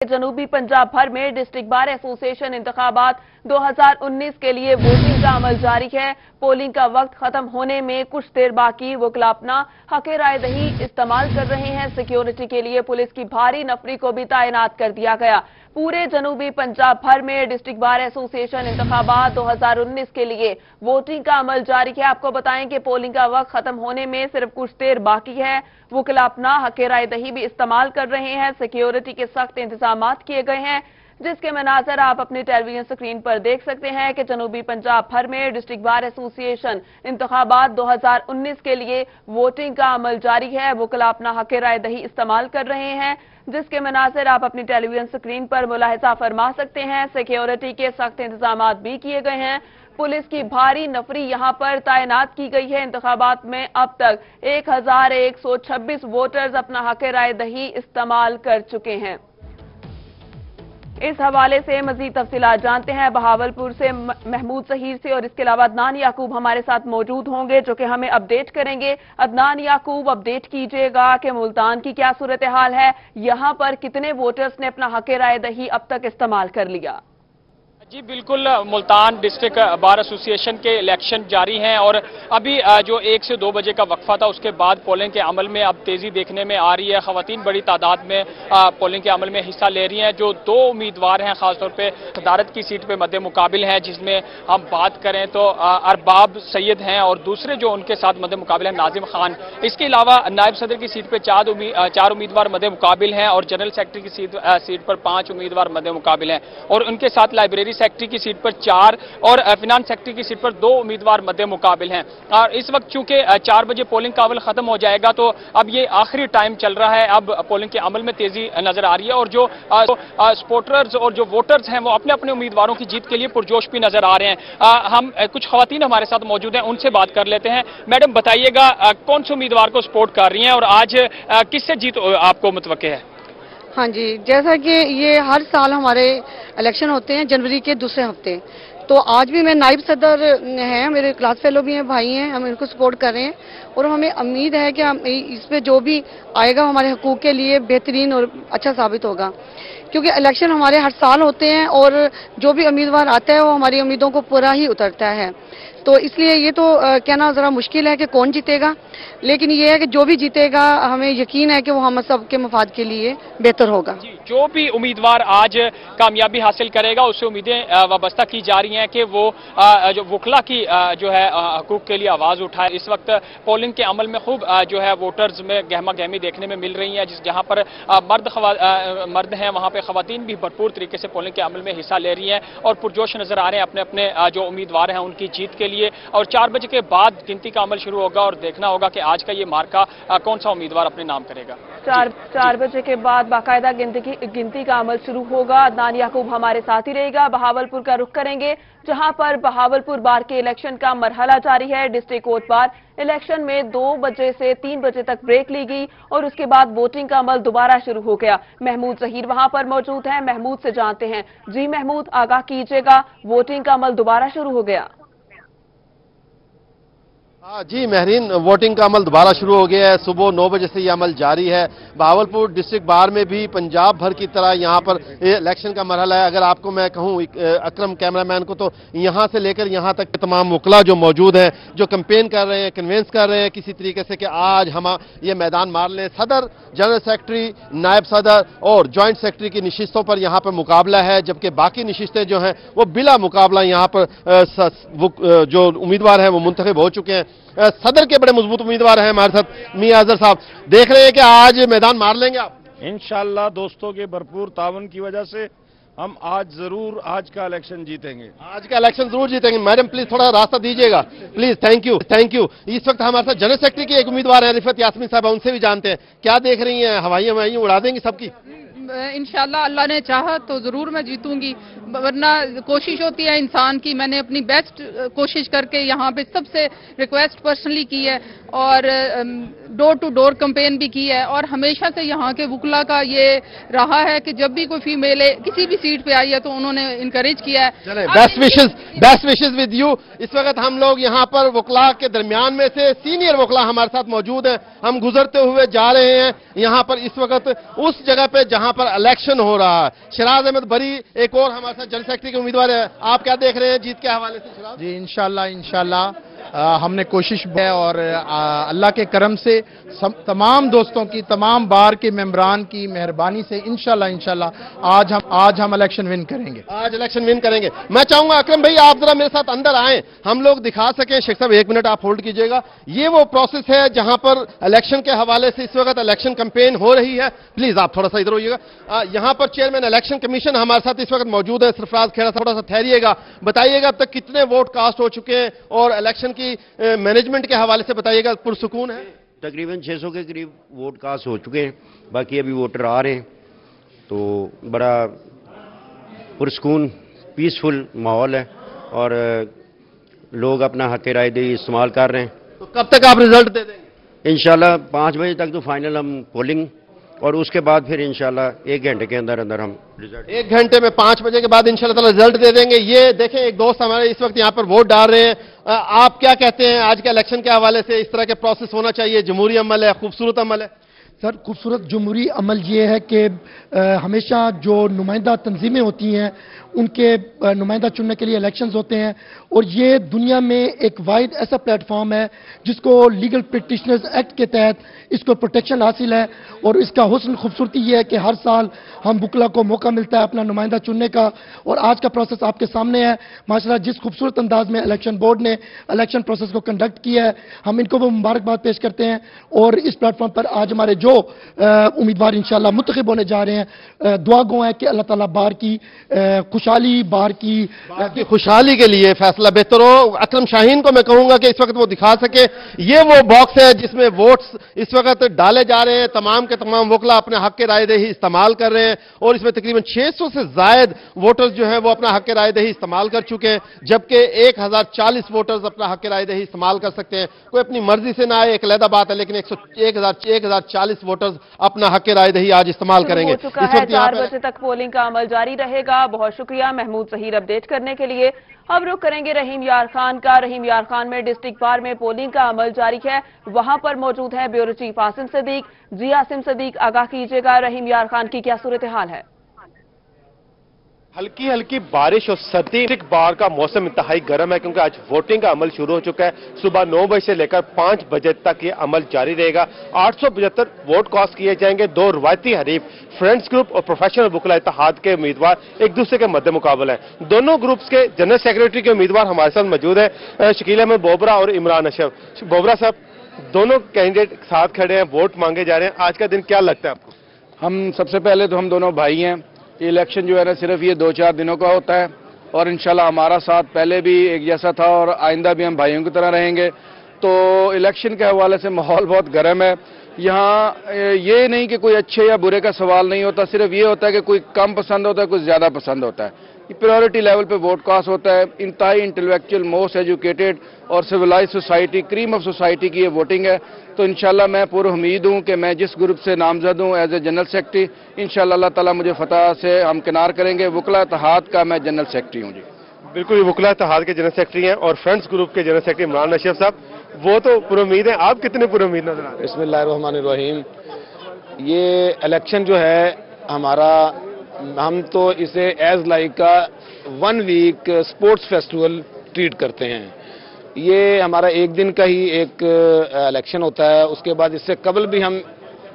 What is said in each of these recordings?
जनूबी पंजाब भर में डिस्ट्रिक्ट बार एसोसिएशन इंतखाबात 2019 के लिए वोटिंग का अमल जारी है। पोलिंग का वक्त खत्म होने में कुछ देर बाकी वकील अपना हक राय दही इस्तेमाल कर रहे हैं। सिक्योरिटी के लिए पुलिस की भारी नफरी को भी तैनात कर दिया गया। पूरे जनूबी पंजाब भर में डिस्ट्रिक्ट बार एसोसिएशन इंतखाबात 2019 के लिए वोटिंग का अमल जारी है। आपको बताएं कि पोलिंग का वक्त खत्म होने में सिर्फ कुछ देर बाकी है। वकील अपना हक राय दही भी इस्तेमाल कर रहे हैं। सिक्योरिटी के सख्त इंतजाम किए गए हैं, जिसके मनाजर आप अपनी टेलीविजन स्क्रीन पर देख सकते हैं कि जनूबी पंजाब भर में डिस्ट्रिक्ट बार एसोसिएशन इंतखाबात 2019 के लिए वोटिंग का अमल जारी है। वकील अपना हक राय दही इस्तेमाल कर रहे हैं, जिसके मनाजर आप अपनी टेलीविजन स्क्रीन पर मुलाहिजा फरमा सकते हैं। सिक्योरिटी के सख्त इंतजाम भी किए गए हैं। पुलिस की भारी नफरी यहां पर तैनात की गई है। इंतखाबात में अब तक 1126 वोटर्स अपना हक राय दही इस्तेमाल कर चुके हैं। इस हवाले से मजीद तफसीलात जानते हैं बहावलपुर से महमूद जहीर से, और इसके अलावा अदनान याकूब हमारे साथ मौजूद होंगे जो कि हमें अपडेट करेंगे। अदनान याकूब, अपडेट कीजिएगा कि मुल्तान की क्या सूरत हाल है, यहां पर कितने वोटर्स ने अपना हक राय दही अब तक इस्तेमाल कर लिया? जी बिल्कुल, मुल्तान डिस्ट्रिक्ट बार एसोसिएशन के इलेक्शन जारी हैं और अभी जो 1 से 2 बजे का वक्फा था उसके बाद पोलिंग के अमल में अब तेजी देखने में आ रही है। खवातीन बड़ी तादाद में पोलिंग के अमल में हिस्सा ले रही हैं। जो 2 उम्मीदवार हैं खासतौर पे सदारत की सीट पे मद्दे मुकाबिल हैं, जिसमें हम बात करें तो अरबाब सैयद हैं और दूसरे जो उनके साथ मद्दे मुकाबिल हैं नाजिम खान। इसके अलावा नायब सदर की सीट पर 4 उम्मीदवार मद्दे मुकाबिल हैं और जनरल सेक्रेटरी की सीट पर 5 उम्मीदवार मद्दे मुकाबिल हैं और उनके साथ लाइब्रेरी सेक्रेटरी की सीट पर 4 और फिनांस सेक्रेटरी की सीट पर 2 उम्मीदवार मद्दे मुकाबिल हैं। और इस वक्त चूंकि 4 बजे पोलिंग का अमल खत्म हो जाएगा तो अब ये आखिरी टाइम चल रहा है। अब पोलिंग के अमल में तेजी नजर आ रही है और जो सपोर्टर्स और जो वोटर्स हैं वो अपने अपने उम्मीदवारों की जीत के लिए पुरजोश भी नजर आ रहे हैं। हम कुछ खवातीन हमारे साथ मौजूद हैं, उनसे बात कर लेते हैं। मैडम बताइएगा, कौन से उम्मीदवार को सपोर्ट कर रही हैं और आज किससे जीत आपको मुतवक्के है? हाँ जी, जैसा कि ये हर साल हमारे इलेक्शन होते हैं जनवरी के दूसरे हफ्ते, तो आज भी मैं नायब सदर हैं, मेरे क्लास फेलो भी हैं, भाई हैं, हम इनको सपोर्ट कर रहे हैं और हमें उम्मीद है कि हम इस पे जो भी आएगा हमारे हकूक़ के लिए बेहतरीन और अच्छा साबित होगा, क्योंकि इलेक्शन हमारे हर साल होते हैं और जो भी उम्मीदवार आता है वो हमारी उम्मीदों को पूरा ही उतरता है। तो इसलिए ये तो कहना ज़रा मुश्किल है कि कौन जीतेगा, लेकिन ये है कि जो भी जीतेगा हमें यकीन है कि वो हम सबके मफाद के लिए बेहतर होगा। जो भी उम्मीदवार आज कामयाबी हासिल करेगा उससे उम्मीदें वाबस्ता की जा रही हैं कि वो जो वकला की जो है हकूक़ के लिए आवाज़ उठाए। इस वक्त पोलिंग के अमल में खूब जो है वोटर्स में गहमा गहमी देखने में मिल रही है। जहाँ पर मर्द हैं वहाँ पर खवातीन भी भरपूर तरीके से पोलिंग के अमल में हिस्सा ले रही हैं और पुरजोश नजर आ रहे हैं अपने अपने जो उम्मीदवार हैं उनकी जीत के लिए। और 4 बजे के बाद गिनती का अमल शुरू होगा और देखना होगा कि आज का ये मार्का कौन सा उम्मीदवार अपने नाम करेगा। 4 बजे के बाद बाकायदा गिनती का अमल शुरू होगा। अदनान याकूब हमारे साथ ही रहेगा। बहावलपुर का रुख करेंगे, जहां पर बहावलपुर बार के इलेक्शन का मरहला जारी है। डिस्ट्रिक्ट कोर्ट बार इलेक्शन में 2 बजे से 3 बजे तक ब्रेक ली गई और उसके बाद वोटिंग का अमल दोबारा शुरू हो गया। महमूद जहीर वहां पर मौजूद हैं, महमूद से जानते हैं। जी महमूद, आगाह कीजिएगा, वोटिंग का अमल दोबारा शुरू हो गया? हाँ जी महरीन, वोटिंग का अमल दोबारा शुरू हो गया है। सुबह 9 बजे से यह अमल जारी है। बहावलपुर डिस्ट्रिक्ट बार में भी पंजाब भर की तरह यहाँ पर इलेक्शन का मरहला है। अगर आपको मैं कहूँ अकरम कैमरामैन को, तो यहाँ से लेकर यहाँ तक तमाम वकला जो मौजूद हैं, जो कैंपेन कर रहे हैं, कन्वेंस कर रहे हैं किसी तरीके से कि आज हम ये मैदान मार लें। सदर, जनरल सेक्रेटरी, नायब सदर और जॉइंट सेक्रेटरी की नशिस्तों पर यहाँ पर मुकाबला है, जबकि बाकी नशिस्तें जो हैं वो बिला मुकाबला यहाँ पर जो उम्मीदवार हैं वो मुंतखब हो चुके हैं। सदर के बड़े मजबूत उम्मीदवार हैं हमारे साथ मियां अजहर साहब। देख रहे हैं कि आज मैदान मार लेंगे आप? इंशाअल्लाह दोस्तों के भरपूर तावन की वजह से हम आज का इलेक्शन जीतेंगे। आज का इलेक्शन जरूर जीतेंगे। मैडम प्लीज थोड़ा रास्ता दीजिएगा प्लीज। Thank you. इस वक्त हमारे साथ जनरल सेक्रेटरी की एक उम्मीदवार है रिफत यास्मीन साहब, उनसे भी जानते हैं क्या देख रही हैं। हवाई उड़ा देंगी सबकी? इंशाल्लाह अल्लाह ने चाहा तो जरूर मैं जीतूंगी, वरना कोशिश होती है इंसान की। मैंने अपनी बेस्ट कोशिश करके यहाँ पे सबसे रिक्वेस्ट पर्सनली की है और डोर टू डोर कैंपेन भी की है, और हमेशा से यहाँ के वुकला का ये रहा है कि जब भी कोई फीमेल किसी भी सीट पे आई है तो उन्होंने इनकरेज किया है। Best wishes with you. इस वक्त हम लोग यहाँ पर वुकला के दरमियान में से सीनियर वुकला हमारे साथ मौजूद हैं। हम गुजरते हुए जा रहे हैं यहाँ पर इस वक्त उस जगह पे जहाँ पर इलेक्शन हो रहा है। शराज अहमद बरी एक और हमारे साथ जनरल सेक्रेटरी के उम्मीदवार है, आप क्या देख रहे हैं जीत के हवाले से? शराज जी इंशाल्लाह हमने कोशिश है और अल्लाह के करम से तमाम दोस्तों की, तमाम बार के मेंबरान की मेहरबानी से इंशाल्लाह आज हम इलेक्शन विन करेंगे। आज इलेक्शन विन करेंगे। मैं चाहूंगा अकरम भाई आप जरा मेरे साथ अंदर आए, हम लोग दिखा सकें। शेख साहब 1 मिनट आप होल्ड कीजिएगा। ये वो प्रोसेस है जहां पर इलेक्शन के हवाले से इस वक्त इलेक्शन कैंपेन हो रही है। प्लीज आप थोड़ा सा इधर होइएगा। यहां पर चेयरमैन इलेक्शन कमीशन हमारे साथ इस वक्त मौजूद है, सरफराज खेड़ा। थोड़ा सा ठहरिएगा, बताइएगा अब तक कितने वोट कास्ट हो चुके हैं और इलेक्शन की मैनेजमेंट के हवाले से बताइएगा। पुरसुकून है? तकरीबन 600 के करीब वोट कास्ट हो चुके हैं, बाकी अभी वोटर आ रहे हैं, तो बड़ा पुरसुकून पीसफुल माहौल है और लोग अपना हक राय दही इस्तेमाल कर रहे हैं। तो कब तक आप रिजल्ट दे देंगे? इंशाल्लाह 5 बजे तक तो फाइनल हम पोलिंग, और उसके बाद फिर इंशाल्लाह 1 घंटे के अंदर हम रिजल्ट 1 घंटे में 5 बजे के बाद इंशाल्लाह ताला रिजल्ट दे देंगे। ये देखें एक दोस्त हमारे इस वक्त यहाँ पर वोट डाल रहे हैं। आप क्या कहते हैं आज के इलेक्शन के हवाले से? इस तरह के प्रोसेस होना चाहिए, जमहूरी अमल है, खूबसूरत अमल है? सर खूबसूरत जमहूरी अमल ये है कि हमेशा जो नुमाइंदा तंजीमें होती हैं उनके नुमाइंदा चुनने के लिए इलेक्शंस होते हैं, और ये दुनिया में एक वाइड ऐसा प्लेटफॉर्म है जिसको लीगल प्रैक्टिशनर्स एक्ट के तहत इसको प्रोटेक्शन हासिल है। और इसका हुस्न खूबसूरती ये है कि हर साल हम वुकला को मौका मिलता है अपना नुमाइंदा चुनने का, और आज का प्रोसेस आपके सामने है। माशाल्लाह जिस खूबसूरत अंदाज में इलेक्शन बोर्ड ने इलेक्शन प्रोसेस को कंडक्ट किया है, हम इनको वो मुबारकबाद पेश करते हैं। और इस प्लेटफॉर्म पर आज हमारे जो उम्मीदवार इंशाल्लाह मुंतखब होने जा रहे हैं, दुआ गो है कि अल्लाह ताला बाहर की खुशहाली, बाहर की खुशहाली के लिए फैसला बेहतर हो। अकरम शाहीन को मैं कहूंगा कि इस वक्त वो दिखा सके। ये वो बॉक्स है जिसमें वोट्स इस वक्त डाले जा रहे हैं। तमाम के तमाम वोकला अपने हक के राय दही इस्तेमाल कर रहे हैं, और इसमें तकरीबन 600 से जायद वोटर्स जो हैं वो अपना हक के राय दही इस्तेमाल कर चुके हैं, जबकि 1040 वोटर्स अपना हक के राय दही इस्तेमाल कर सकते हैं। कोई अपनी मर्जी से ना आए एक अलग बात है, लेकिन 1040 वोटर्स अपना हक के राय दही आज इस्तेमाल करेंगे। 4 बजे तक पोलिंग का अमल जारी रहेगा। बहुत शुक्रिया महमूद जहीर अपडेट करने के लिए। अब रुख करेंगे रहीम यार खान का। रहीम यार खान में डिस्ट्रिक्ट बार में पोलिंग का अमल जारी है, वहां पर मौजूद है ब्यूरो चीफ आसिम सदीक। जी आसिम सदीक, आगाह कीजिएगा रहीम यार खान की क्या सूरत हाल है? हल्की हल्की बारिश और सर्दी, डिस्ट्रिक्ट बार का मौसम इंतहाई गर्म है क्योंकि आज वोटिंग का अमल शुरू हो चुका है। सुबह 9 बजे से लेकर 5 बजे तक ये अमल जारी रहेगा। 875 वोट कास्ट किए जाएंगे। 2 रवायती हरीफ फ्रेंड्स ग्रुप और प्रोफेशनल वुकला इत्तेहाद के उम्मीदवार एक दूसरे के मद्दे मुकाबला है। दोनों ग्रुप्स के जनरल सेक्रेटरी के उम्मीदवार हमारे साथ मौजूद है, शकील अहमद बोबरा और इमरान अशरफ। बोबरा साहब, दोनों कैंडिडेट साथ खड़े हैं, वोट मांगे जा रहे हैं। आज का दिन क्या लगता है आपको? हम सबसे पहले तो हम दोनों भाई हैं। ये इलेक्शन जो है ना सिर्फ ये 2-4 दिनों का होता है, और इंशाल्लाह हमारा साथ पहले भी एक जैसा था और आइंदा भी हम भाइयों की तरह रहेंगे। तो इलेक्शन के हवाले से माहौल बहुत गर्म है। यहाँ ये नहीं कि कोई अच्छे या बुरे का सवाल नहीं होता, सिर्फ ये होता है कि कोई कम पसंद होता है, कोई ज्यादा पसंद होता है। प्रायोरिटी लेवल पे वोट कास्ट होता है। इंतहाई इंटेलेक्चुअल, मोस्ट एजुकेटेड और civilised society, cream of society की ये वोटिंग है। तो इंशाल्लाह मैं पूरी उम्मीद हूँ कि मैं जिस ग्रुप से नामजद हूँ एज ए जनरल सेक्रेटरी, इंशाल्लाह अल्लाह ताला मुझे फतह से हम किनार करेंगे। वुकला इत्तेहाद का मैं जनरल सेक्रेटरी हूँ जी। बिल्कुल, वुकला इत्तेहाद के जनरल सेक्रेटरी हैं और फ्रेंड्स ग्रुप के जनरल सेक्रेटरी इमरान अशरफ साहब, वो तो पूरी उम्मीद है। आप कितने पूरी उम्मीद नजर आ रहे हैं? बिस्मिल्लाहिर्रहमानिर्रहीम। ये इलेक्शन जो है हमारा, हम तो इसे एज लाइक का 1 वीक स्पोर्ट्स फेस्टिवल ट्रीट करते हैं। ये हमारा एक दिन का ही एक इलेक्शन होता है। उसके बाद इससे कबल भी हम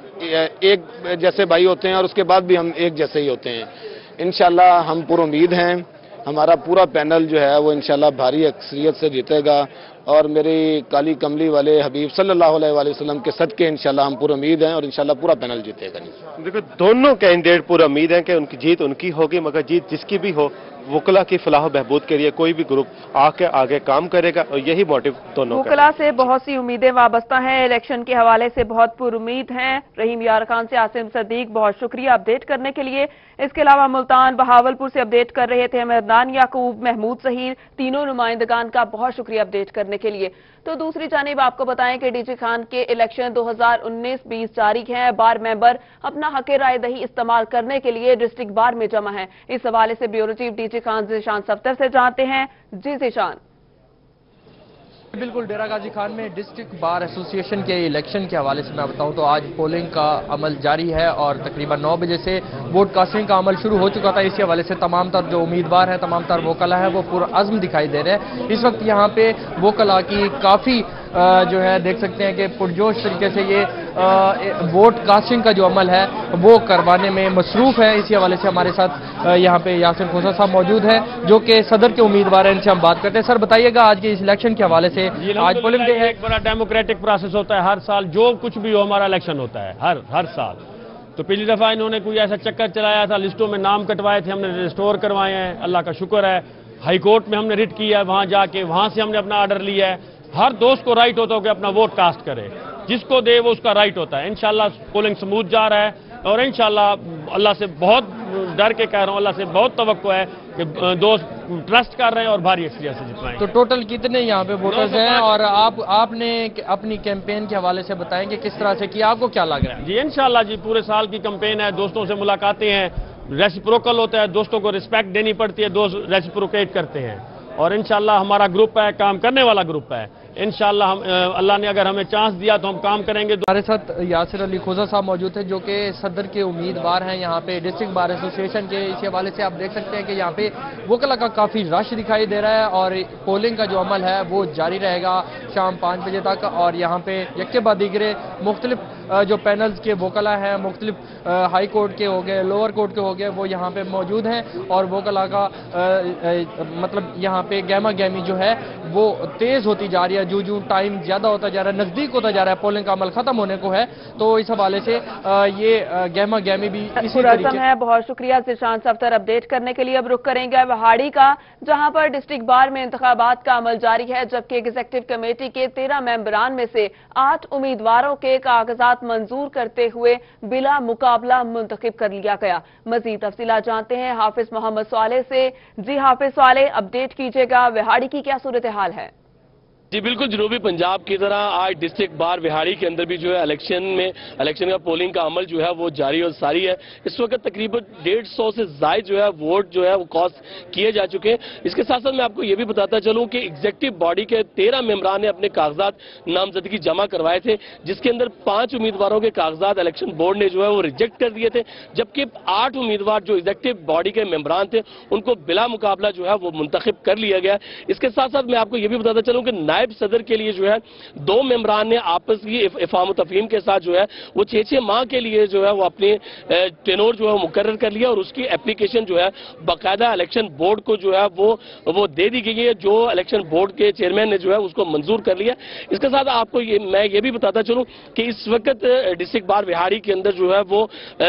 एक जैसे भाई होते हैं और उसके बाद भी हम एक जैसे ही होते हैं। इंशाल्लाह हम पूरी उम्मीद हैं, हमारा पूरा पैनल जो है वो इंशाल्लाह भारी अक्सरियत से जीतेगा, और मेरी काली कमली वाले हबीब सल्लल्लाहु अलैहि वसल्लम के सदके इंशाल्लाह हम पूरी उम्मीद हैं और इंशाल्लाह पूरा पैनल जीतेगा। देखो, दोनों कैंडिडेट पूरी उम्मीद है कि उनकी जीत उनकी होगी, मगर जीत जिसकी भी हो, वुकला की फलाह बहबूद के लिए कोई भी ग्रुप आके आगे काम करेगा, और यही मोटिव दोनों का। वुकला से बहुत सी उम्मीदें वाबस्ता हैं, इलेक्शन के हवाले से बहुत पुरुम्मीद हैं। रहीम यार खान से आसिम सदीक, बहुत शुक्रिया अपडेट करने के लिए। इसके अलावा मुल्तान, बहावलपुर से अपडेट कर रहे थे अहमदान याकूब, महमूद जहीर, तीनों नुमाइंदगान का बहुत शुक्रिया अपडेट करने करने के लिए। तो दूसरी जानिब आपको बताएं कि डीजी खान के इलेक्शन 2019-20 जारी हैं। बार मेंबर अपना हक राय दही इस्तेमाल करने के लिए डिस्ट्रिक्ट बार में जमा है। इस हवाले से bureau chief DG Khan Zeeshan Saftar से जानते हैं। जी ज़ीशान। बिल्कुल, डेरा गाजी खान में डिस्ट्रिक्ट बार एसोसिएशन के इलेक्शन के हवाले से मैं बताऊं तो आज पोलिंग का अमल जारी है और तकरीबन 9 बजे से वोट कास्टिंग का अमल शुरू हो चुका था। इसी हवाले से तमाम तर जो उम्मीदवार हैं, तमाम तर वोकला है, वो पुरअज़्म दिखाई दे रहे हैं। इस वक्त यहाँ पे वोकला की काफ़ी जो है देख सकते हैं कि पुरजोश तरीके से ये वोट कास्टिंग का जो अमल है वो करवाने में मसरूफ है। इसी हवाले से हमारे साथ यहाँ पे यासिर खोसा साहब मौजूद हैं जो कि सदर के उम्मीदवार हैं, इनसे हम बात करते हैं। सर बताइएगा आज के इस इलेक्शन के हवाले से। आज पोलिंग डे है, एक बड़ा डेमोक्रेटिक प्रोसेस होता है हर साल, जो कुछ भी हो हमारा इलेक्शन होता है हर साल। तो पिछली दफा इन्होंने कोई ऐसा चक्कर चलाया था, लिस्टों में नाम कटवाए थे, हमने रिस्टोर करवाए हैं, अल्लाह का शुक्र है। हाई कोर्ट में हमने रिट किया है, वहां जाके वहां से हमने अपना ऑर्डर लिया है। हर दोस्त को राइट होता है कि अपना वोट कास्ट करे, जिसको दे वो उसका राइट होता है। इंशाल्लाह पोलिंग स्मूथ जा रहा है और इंशाल्लाह अल्लाह से बहुत डर के कह रहा हूँ, अल्लाह से बहुत तवक्को है कि दोस्त ट्रस्ट कर रहे हैं और भारी एक्सपीरियंस से जितवाएंगे। तो टोटल कितने यहाँ पे वोटर्स हैं और आपने अपनी कैंपेन के हवाले से बताएंगे किस तरह से किया, आपको क्या लग रहा है? जी इंशाल्लाह जी, पूरे साल की कैंपेन है, दोस्तों से मुलाकातें हैं, रेसिप्रोकल होता है, दोस्तों को रिस्पेक्ट देनी पड़ती है, दोस्त रेसिप्रोकेट करते हैं और इंशाल्लाह हमारा ग्रुप है, काम करने वाला ग्रुप है। इंशाल्लाह हम अल्लाह ने अगर हमें चांस दिया तो हम काम करेंगे। हमारे साथ यासिर अली खोसा साहब मौजूद थे जो कि सदर के उम्मीदवार हैं यहाँ पे डिस्ट्रिक्ट बार एसोसिएशन के। इसी हवाले से आप देख सकते हैं कि यहाँ पे वोकला का काफ़ी रश दिखाई दे रहा है और पोलिंग का जो अमल है वो जारी रहेगा शाम 5 बजे तक। और यहाँ पे यक्के बाद दीगरे मुख्तलिफ जो पैनल्स के वोकला हैं, मुख्तलिफ हाई कोर्ट के हो गए, लोअर कोर्ट के हो गए, वो यहाँ पे मौजूद हैं और वोकला का मतलब यहाँ पे गहमा गहमी जो है वो तेज़ होती जा रही है। जो टाइम ज्यादा होता जा रहा है, नजदीक होता जा रहा है, पोलिंग का अमल खत्म होने को है, तो इस हवाले से ये गहमा गहमी भी इसी तरीके है। बहुत शुक्रिया ज़ीशान सफ्तर अपडेट करने के लिए। अब रुख करेंगे वहाड़ी का, जहां पर डिस्ट्रिक्ट बार में इंतखाबात का अमल जारी है, जबकि एग्जीक्यूटिव कमेटी के 13 मेंबरान में से 8 उम्मीदवारों के कागजात मंजूर करते हुए बिला मुकाबला मुंतखब कर लिया गया। मजीद तफसीलात जानते हैं हाफिज मोहम्मद साले से। जी हाफिज साले, अपडेट कीजिएगा, वहाड़ी की क्या सूरत हाल है? जी बिल्कुल, जनूबी पंजाब की तरह आज डिस्ट्रिक्ट बार विहाड़ी के अंदर भी जो है इलेक्शन का पोलिंग का अमल जो है वो जारी और सारी है। इस वक्त तकरीबन 150 से ज्यादा जो है वोट जो है वो कास्ट किए जा चुके हैं। इसके साथ साथ मैं आपको ये भी बताता चलूं कि एग्जीक्यूटिव बॉडी के 13 मेंबरान ने अपने कागजात नामजदगी जमा करवाए थे, जिसके अंदर 5 उम्मीदवारों के कागजात इलेक्शन बोर्ड ने जो है वो रिजेक्ट कर दिए थे, जबकि 8 उम्मीदवार जो एग्जीक्यूटिव बॉडी के मेंबरान थे उनको बिला मुकाबला जो है वो मुंतखब कर लिया गया। इसके साथ साथ मैं आपको ये भी बताता चलूं कि नायब सदर के लिए जो है 2 मेंबरान ने आपस की इफाम तफहीम के साथ जो है वो 6-6 माह के लिए जो है वो अपने टेनोर जो है मुकर्रर कर लिया और उसकी एप्लीकेशन जो है बाकायदा इलेक्शन बोर्ड को जो है वो दे दी गई है, जो इलेक्शन बोर्ड के चेयरमैन ने जो है उसको मंजूर कर लिया। इसके साथ आपको मैं ये भी बताता चलूं कि इस वक्त डिस्ट्रिक्ट बार विहाड़ी के अंदर जो है वो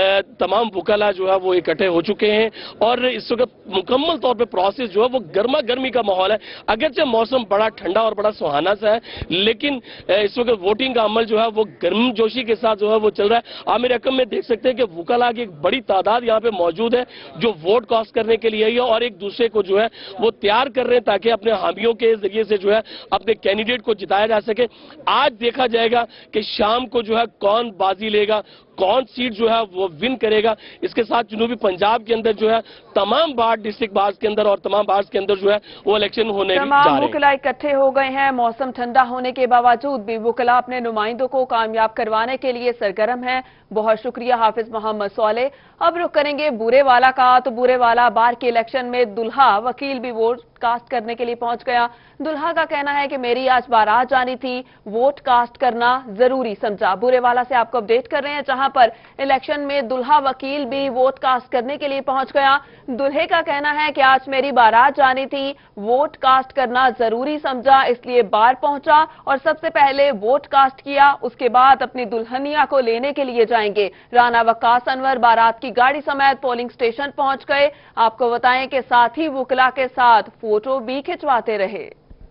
तमाम वकला जो है वो इकट्ठे हो चुके हैं और इस वक्त मुकम्मल तौर पर प्रोसेस जो है वो गर्मा गर्मी का माहौल है। अगरचे मौसम बड़ा ठंडा और बड़ा सुहाना सा है, लेकिन इस वक्त वोटिंग का अमल जो है वो गर्मजोशी के साथ जो है वो चल रहा है। आमिर रकम में देख सकते हैं कि वकला की एक बड़ी तादाद यहाँ पे मौजूद है जो वोट कास्ट करने के लिए है और एक दूसरे को जो है वो तैयार कर रहे हैं ताकि अपने हामियों के जरिए से जो है अपने कैंडिडेट को जिताया जा सके। आज देखा जाएगा कि शाम को जो है कौन बाजी लेगा, कौन सीट जो है वो विन करेगा। इसके साथ जनूबी पंजाब के अंदर जो है तमाम बार डिस्ट्रिक्ट बार्स के अंदर और तमाम बार्स के अंदर जो है वो इलेक्शन होने जा रहे हैं। तमाम वकला इकट्ठे हो गए हैं। मौसम ठंडा होने के बावजूद भी वकला अपने नुमाइंदों को कामयाब करवाने के लिए सरगर्म है। बहुत शुक्रिया हाफिज मोहम्मद साले। अब रुख करेंगे बुरे वाला का। तो बुरे वाला बार के इलेक्शन में दुल्हा वकील भी वोट कास्ट करने के लिए पहुंच गया। दुल्हा का कहना है कि मेरी आज बारात जानी थी, वोट कास्ट करना जरूरी समझा। बुरे वाला से आपको अपडेट कर रहे हैं, जहां पर इलेक्शन में दुल्हा वकील भी वोट कास्ट करने के लिए पहुंच गया। दुल्हे का कहना है कि आज मेरी बारात जानी थी, वोट कास्ट करना जरूरी समझा, इसलिए बार पहुंचा और सबसे पहले वोट कास्ट किया, उसके बाद अपनी दुल्हनिया को लेने के लिए जाएंगे। राना वक्कास अनवर बारात की गाड़ी समेत पोलिंग स्टेशन पहुंच गए। आपको बताएं कि साथ ही वकला के साथ फोटो भी खिंचवाते रहे।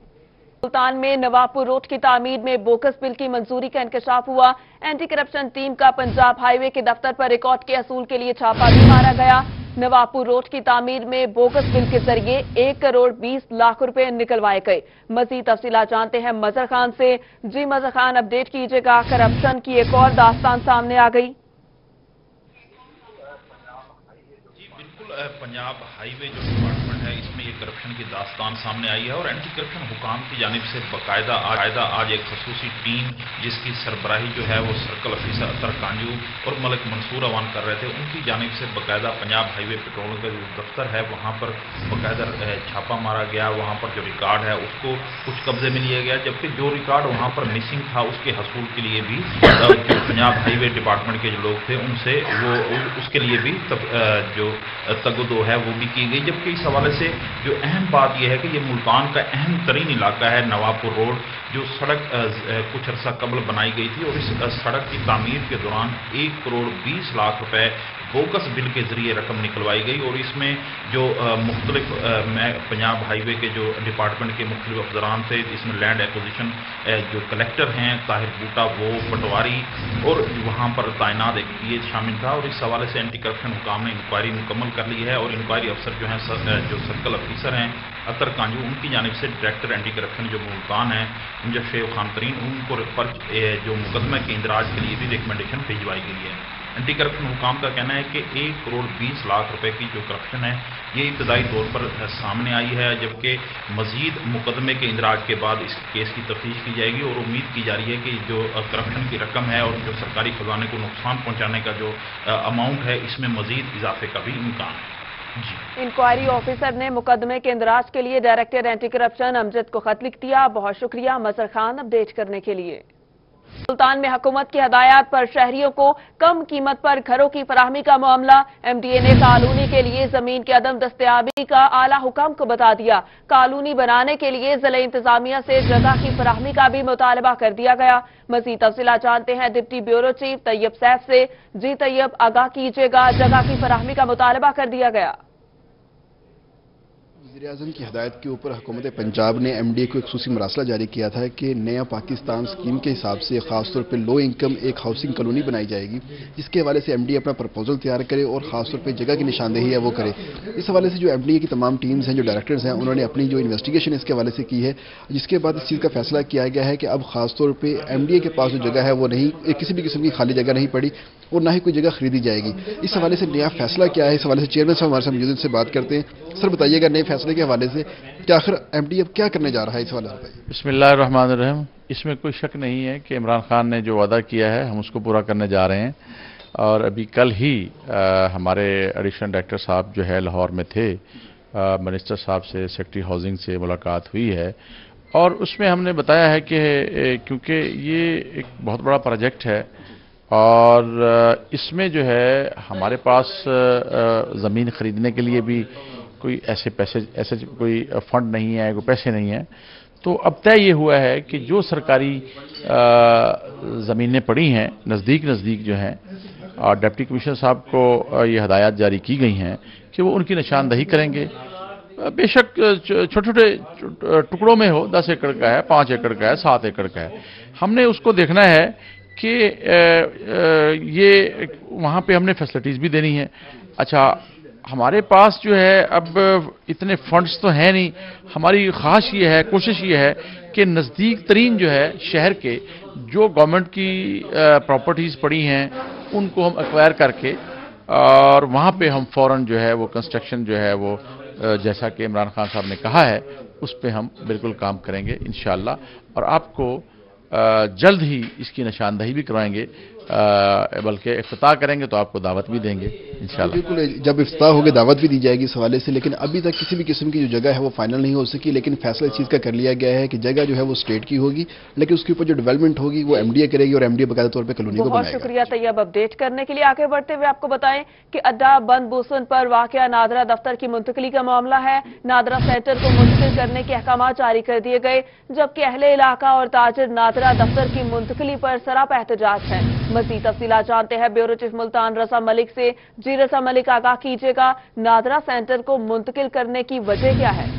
सुल्तान में नवाबपुर रोड की तामीर में बोकस बिल की मंजूरी का इंकशाफ हुआ। एंटी करप्शन टीम का पंजाब हाईवे के दफ्तर पर रिकॉर्ड के असूल के लिए छापा भी मारा गया। नवापुर रोड की तामीर में बोगस बिल के जरिए 1 करोड़ 20 लाख रुपए निकलवाए गए। मजीद तफसीलात जानते हैं मजहर खान से। जी मजहर खान, अपडेट कीजिएगा, करप्शन की एक और दास्तान सामने आ गई। पंजाब हाईवे जो डिपार्टमेंट है, इसमें ये करप्शन की दास्तान सामने आई है और एंटी करप्शन हुकाम की जानिब से बाकायदा आज एक खसूसी टीम जिसकी सरबराही जो है वो सर्कल ऑफिसर अतर कांजू और मलिक मंसूर अवान कर रहे थे, उनकी जानिब से बाकायदा पंजाब हाईवे पेट्रोलिंग का जो दफ्तर है वहाँ पर बाकायदा छापा मारा गया। वहाँ पर जो रिकॉर्ड है उसको कुछ कब्जे में लिया गया, जबकि जो रिकॉर्ड वहाँ पर मिसिंग था उसके हसूल के लिए भी जो पंजाब हाईवे डिपार्टमेंट के जो लोग थे उनसे वो उसके लिए भी जो तगदो है वो भी की गई। जबकि इस हवाले से जो अहम बात यह है कि ये मुल्तान का अहम तरीन इलाका है नवापुर रोड, जो सड़क कुछ अरसा कबल बनाई गई थी और इस सड़क की तामीर के दौरान 1 करोड़ 20 लाख रुपए बोगस बिल के जरिए रकम निकलवाई गई और इसमें जो मुख्तलिफ पंजाब हाईवे के जो डिपार्टमेंट के मुख्तलिफ अफसरान थे, इसमें लैंड एक्विजिशन जो कलेक्टर हैं ताहिर बूटा, वो पटवारी और वहाँ पर तैनात एक पीए शामिल था। और इस हवाले से एंटी करप्शन हुकाम ने इंक्वायरी मुकम्मल कर ली है और इंक्वायरी अफसर जो हैं जो सर्कल ऑफिसर हैं अतर कांजू, उनकी जानिब से डायरेक्टर एंटी करप्शन जो मुल्तान है मुंजब शेख खान तरीन, उनको जो मुकदमे के इंदराज के लिए भी रिकमेंडेशन भिजवाई गई है। एंटी करप्शन हुकाम का कहना है कि 1 करोड़ 20 लाख रुपए की जो करप्शन है ये इब्तदाई तौर पर सामने आई है, जबकि मजीद मुकदमे के इंदराज के बाद इस केस की तफ्तीश की जाएगी और उम्मीद की जा रही है कि जो करप्शन की रकम है और जो सरकारी खजाने को नुकसान पहुंचाने का जो अमाउंट है इसमें मजीद इजाफे का भी इम्कान है। इंक्वायरी ऑफिसर ने मुकदमे के इंदराज के लिए डायरेक्टर एंटी करप्शन अमजद को खत लिख दिया। बहुत शुक्रिया मजहर खान अपडेट करने के लिए। सुल्तान में हुकूमत की हदायत पर शहरियों को कम कीमत पर घरों की फराहमी का मामला। एमडीए ने कॉलोनी के लिए जमीन की अदम दस्तयाबी का आला हुकाम को बता दिया। कॉलोनी बनाने के लिए जिला इंतजामिया से जगह की फराहमी का भी मुतालबा कर दिया गया। मजीद तफसीलात जानते हैं deputy bureau chief Tayyab Saif से। जी तैयब, आगाह कीजिएगा, जगह की फराहमी का मुतालबा कर दिया गया। वज़ीर-ए-आज़म की हदायत के ऊपर हुकूमत पंजाब ने एमडीए को एक खुसूसी मरासला जारी किया था कि नया पाकिस्तान स्कीम के हिसाब से खासतौर पर लो इनकम एक हाउसिंग कॉलोनी बनाई जाएगी, जिसके हवाले से एमडीए अपना प्रपोजल तैयार करे और खासतौर पर जगह की निशानदेही है वो करे। इस हवाले से जो एमडीए की तमाम टीम्स हैं, जो डायरेक्टर्स हैं, उन्होंने अपनी जो इन्वेस्टिगेशन इसके हवाले से की है, जिसके बाद इस चीज़ का फैसला किया गया है कि अब खासतौर पर एमडीए के पास जो जगह है वो नहीं, किसी भी किस्म की खाली जगह नहीं पड़ी और ना ही कोई जगह खरीदी जाएगी। इस हवाले से नया फैसला क्या है, इस हवाले से चेयरमैन साहब हमारे साथ मौजूद से बात करते हैं। सर बताइएगा नए फैसले के हवाले से कि आखिर एमडीए अब क्या करने जा रहा है, इस हवाले से। बिस्मिल्लाहिर्रहमानिर्रहीम। इसमें कोई शक नहीं है कि इमरान खान ने जो वादा किया है हम उसको पूरा करने जा रहे हैं और अभी कल ही हमारे एडिशनल डायरेक्टर साहब जो है लाहौर में थे, मिनिस्टर साहब से, सेक्रेटरी हाउसिंग से मुलाकात हुई है और उसमें हमने बताया है कि क्योंकि ये एक बहुत बड़ा प्रोजेक्ट है और इसमें जो है हमारे पास ज़मीन ख़रीदने के लिए भी कोई ऐसे कोई फंड नहीं है, कोई पैसे नहीं हैं, तो अब तय ये हुआ है कि जो सरकारी ज़मीनें पड़ी हैं नज़दीक जो हैं और डिप्टी कमिश्नर साहब को ये हदायत जारी की गई हैं कि वो उनकी निशानदही करेंगे। बेशक छोटे-छोटे टुकड़ों में हो, 10 एकड़ का है, 5 एकड़ का है, 7 एकड़ का है, हमने उसको देखना है कि ये वहाँ पे हमने फैसिलिटीज़ भी देनी है। अच्छा, हमारे पास जो है अब इतने फंड्स तो हैं नहीं, हमारी ख्वाहिश ये है, कोशिश ये है कि नज़दीक तरीन जो है शहर के जो गवर्नमेंट की प्रॉपर्टीज़ पड़ी हैं उनको हम एक्वायर करके और वहाँ पे हम फ़ौरन जो है वो कंस्ट्रक्शन जो है वो जैसा कि इमरान खान साहब ने कहा है उस पे हम बिल्कुल काम करेंगे इंशाअल्लाह और आपको जल्द ही इसकी निशानदही भी करवाएंगे, बल्कि इफ्तिताह करेंगे तो आपको दावत भी देंगे इंशाअल्लाह। बिल्कुल, जब इफ्तिताह होगी दावत भी दी जाएगी इस हवाले से, लेकिन अभी तक किसी भी किस्म की जो जगह है वो फाइनल नहीं हो सकी, लेकिन फैसला इस चीज़ का कर लिया गया है कि जगह जो है वो स्टेट की होगी, लेकिन उसके ऊपर जो डेवलपमेंट होगी वो एमडीए करेगी और एमडीए बाकायदा तौर पर कॉलोनी को बनाएगा। बहुत शुक्रिया तैयब अपडेट करने के लिए। आगे बढ़ते हुए आपको बताएं कि अड्डा बंद बूसन पर वाक़या नादरा दफ्तर की मुंतकली का मामला है। नादरा सेंटर को मुंतकिल करने के अहकाम जारी कर दिए गए, जबकि अहले इलाका और ताजिर नादरा दफ्तर की मुंतकली पर सरापा एहतजाज है। मज़ीद तफसीलात जानते हैं ब्यूरो चीफ मुल्तान रजा मलिक से। जी रजा मलिक, आगाह कीजिएगा, नादरा सेंटर को मुंतकिल करने की वजह क्या है?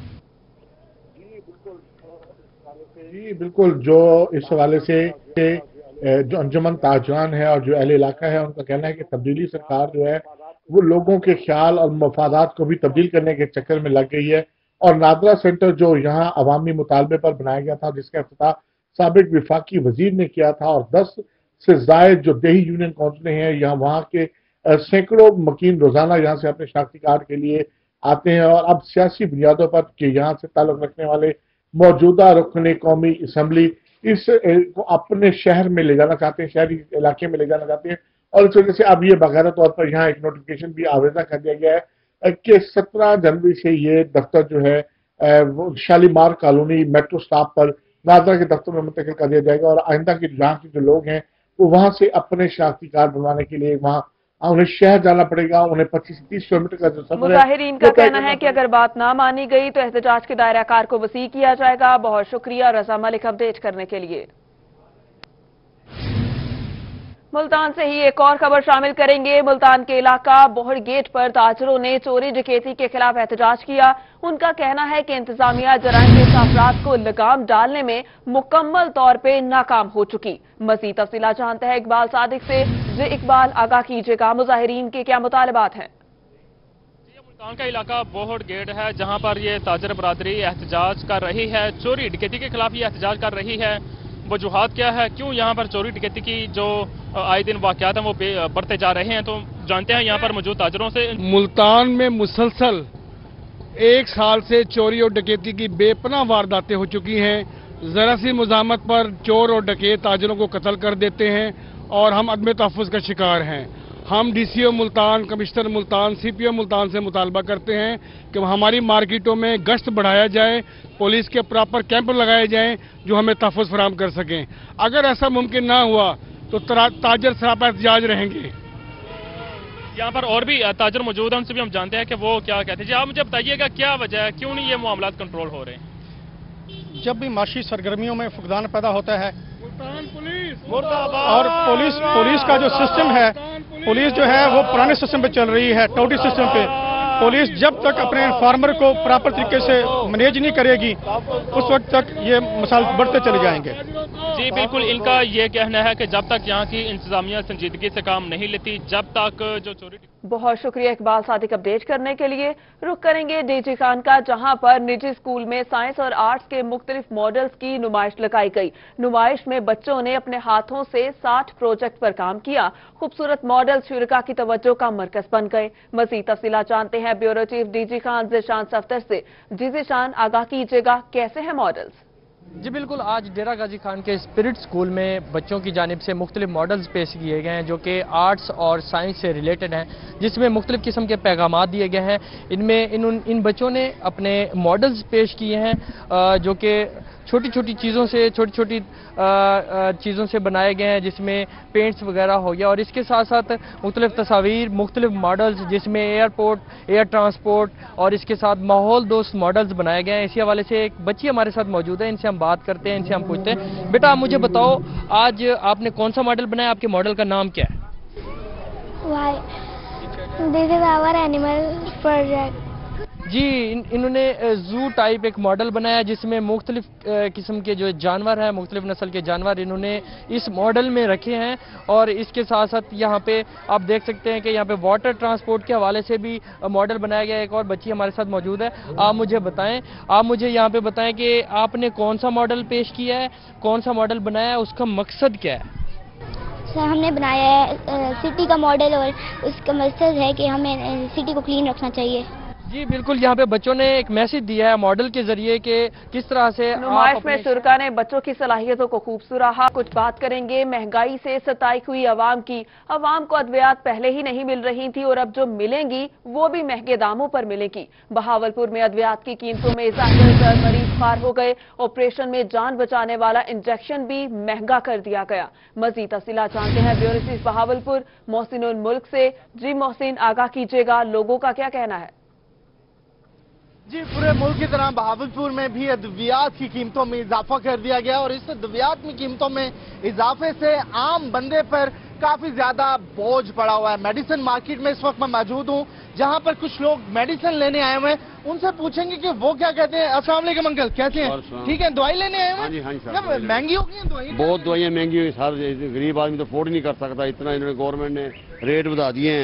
जी बिल्कुल, जो इस हवाले से जो अंजुमन ताजरान है और जो अहले इलाका है उनका कहना है कि तब्दीली सरकार जो है वो लोगों के ख्याल और मफादात को भी तब्दील करने के चक्कर में लग गई है। और नादरा सेंटर जो यहाँ अवामी मुतालबे पर बनाया गया था, जिसका इफ्तिताह साबिक विफाकी वजीर ने किया था, और 10 से जायद जो देही यूनियन काउंसिलें हैं, यहाँ वहाँ के सैकड़ों मकीन रोजाना यहाँ से अपने शनाख्ती कार्ड के लिए आते हैं। और अब सियासी बुनियादों पर कि यहाँ से ताल्लुक रखने वाले मौजूदा रुकन कौमी असम्बली इस को अपने शहर में ले जाना चाहते हैं, शहरी इलाके में ले जाना चाहते हैं। और इस वजह से अब ये बाकायदा तौर पर यहाँ एक नोटिफिकेशन भी आवेदन कर दिया गया है कि 17 जनवरी से ये दफ्तर जो है वो शालीमार कॉलोनी मेट्रो स्टॉप पर नादरा के दफ्तर में मुंतकिल कर दिया जाएगा। और आइंदा के यहाँ के जो लोग हैं वो वहां से अपने शनाख्ती कार्ड बनवाने के लिए वहाँ उन्हें शहर जाना पड़ेगा। उन्हें 25 से 30 किलोमीटर का जो सफर है, मुजाहिरीन का कहना है कि अगर बात ना मानी गई तो एहतजाज के दायरा कार को वसी किया जाएगा। बहुत शुक्रिया रजा मलिक अपडेट करने के लिए। मुल्तान से ही एक और खबर शामिल करेंगे। मुल्तान के इलाका बोहड़ गेट पर ताजरों ने चोरी डकैती के खिलाफ एहतजाज किया। उनका कहना है कि इंतजामिया जराइम के अफराद को लगाम डालने में मुकम्मल तौर पे नाकाम हो चुकी। मजीद तफसीला जानते हैं इकबाल सादिक से। जी इकबाल, आगाह कीजिएगा, मुजाहिरीन के क्या मुतालबात हैं? मुल्तान का इलाका बोहड़ गेट है, जहां पर ये ताजर बरादरी एहतजाज कर रही है। चोरी डकैती के खिलाफ ये एहतजाज कर रही है। वजूहात क्या है, क्यों यहाँ पर चोरी डकैती की जो आए दिन वाकयात हैं वो बढ़ते जा रहे हैं, तो जानते हैं यहाँ पर मौजूद ताजरों से। मुल्तान में मुसलसल 1 साल से चोरी और डकैती की बेपनाह वारदातें हो चुकी हैं। जरा सी मुजामत पर चोर और डकैत ताजरों को कत्ल कर देते हैं और हम अदम तहफ़्फ़ुज़ का शिकार हैं। हम DCO Multan, commissioner Multan, CPO Multan से मुतालबा करते हैं कि हमारी मार्केटों में गश्त बढ़ाया जाए, पुलिस के प्रॉपर कैंप लगाए जाएं जो हमें तहफ़्फ़ुज़ फराहम कर सकें। अगर ऐसा मुमकिन ना हुआ तो ताजर सरापा एहतजाज रहेंगे। यहाँ पर और भी ताजर मौजूद हैं, उनसे भी हम जानते हैं कि वो क्या कहते हैं। जी आप मुझे बताइएगा क्या वजह है, क्यों नहीं ये मामला कंट्रोल हो रहे हैं? जब भी माशी सरगर्मियों में फुकदान पैदा होता है और पुलिस का जो सिस्टम है, पुलिस जो है वो पुराने सिस्टम पे चल रही है, टोटी सिस्टम पे। पुलिस जब तक अपने फार्मर को प्रॉपर तरीके से मैनेज नहीं करेगी उस वक्त तक ये मसाइल बढ़ते चले जाएंगे। जी बिल्कुल, इनका ये कहना है कि जब तक यहाँ की इंतजामिया संजीदगी से काम नहीं लेती, जब तक जो चोरी। बहुत शुक्रिया इकबाल सादिक अपडेट करने के लिए। रुख करेंगे डीजी खान का, जहां पर निजी स्कूल में साइंस और आर्ट्स के मुख्तलिफ मॉडल्स की नुमाइश लगाई गई। नुमाइश में बच्चों ने अपने हाथों से 60 प्रोजेक्ट पर काम किया। खूबसूरत मॉडल शुरका की तवज्जो का मरकज बन गए। मजीद तफसीलात जानते हैं bureau chief DG Khan Zeeshan Saftar से। जी ज़ीशान, आगाह कीजिएगा, कैसे हैं मॉडल्स? जी बिल्कुल, आज डेरा गाजी खान के स्पिरिट स्कूल में बच्चों की जानिब से मुख्तलिफ मॉडल्स पेश किए गए हैं जो कि आर्ट्स और साइंस से रिलेटेड हैं, जिसमें मुख्तलिफ किस्म के पैगामात दिए गए हैं। इनमें इन बच्चों ने अपने मॉडल्स पेश किए हैं जो कि छोटी छोटी चीज़ों से बनाए गए हैं, जिसमें पेंट्स वगैरह हो गया। और इसके साथ साथ मुख्तलिफ तस्वीर, मुख्तलिफ मॉडल्स जिसमें एयरपोर्ट, एयर ट्रांसपोर्ट और इसके साथ माहौल दोस्त मॉडल्स बनाए गए हैं। इसी हवाले से एक बच्ची हमारे साथ मौजूद है, इनसे हम बात करते हैं, इनसे हम पूछते हैं, बेटा आप मुझे बताओ आज आपने कौन सा मॉडल बनाया, आपके मॉडल का नाम क्या है? This is our animal project. जी इन्होंने जू टाइप एक मॉडल बनाया जिसमें मुख्तलिफ किस्म के जो जानवर हैं, मुख्तलिफ नस्ल के जानवर इन्होंने इस मॉडल में रखे हैं। और इसके साथ साथ यहाँ पे आप देख सकते हैं कि यहाँ पे वाटर ट्रांसपोर्ट के हवाले से भी मॉडल बनाया गया है। एक और बच्ची हमारे साथ मौजूद है, आप मुझे यहाँ पे बताएं कि आपने कौन सा मॉडल पेश किया है, कौन सा मॉडल बनाया है, उसका मकसद क्या है? सर हमने बनाया है सिटी का मॉडल और उसका मकसद है कि हमें सिटी को क्लीन रखना चाहिए। जी बिल्कुल, यहाँ पे बच्चों ने एक मैसेज दिया है मॉडल के जरिए कि किस तरह से नुमाइश में शुरका ने बच्चों की सलाहियतों को खूब सराहा। कुछ बात करेंगे महंगाई से सताई हुई आवाम की। आवाम को अद्वियात पहले ही नहीं मिल रही थी और अब जो मिलेंगी वो भी महंगे दामों पर मिलेंगी। बहावलपुर में अद्वियात की कीमतों में इजाफे कर मरीज खार हो गए। ऑपरेशन में जान बचाने वाला इंजेक्शन भी महंगा कर दिया गया। मजीद तफसीलात जानते हैं ब्यूरो चीफ बहावलपुर मोहसिन उल मुल्क से। जी मोहसिन, आगाह कीजिएगा, लोगों का क्या कहना है? जी पूरे मुल्क की तरह बहावलपुर में भी अद्वियात की कीमतों में इजाफा कर दिया गया और इस अद्वियात की कीमतों में इजाफे से आम बंदे पर काफी ज्यादा बोझ पड़ा हुआ है। मेडिसिन मार्केट में इस वक्त मैं मौजूद हूँ जहाँ पर कुछ लोग मेडिसिन लेने आए हुए हैं, उनसे पूछेंगे कि वो क्या कहते हैं। अस्सलाम वालेकुम अंकल, कैसे हैं? ठीक है, दवाई लेने आए हुए हैं? महंगी हो गई है दवाई? बहुत दवाइयाँ महंगी हुई, हर गरीब आदमी तो अफोर्ड नहीं कर सकता, इतना इन्होंने गवर्नमेंट ने रेट बढ़ा दिए हैं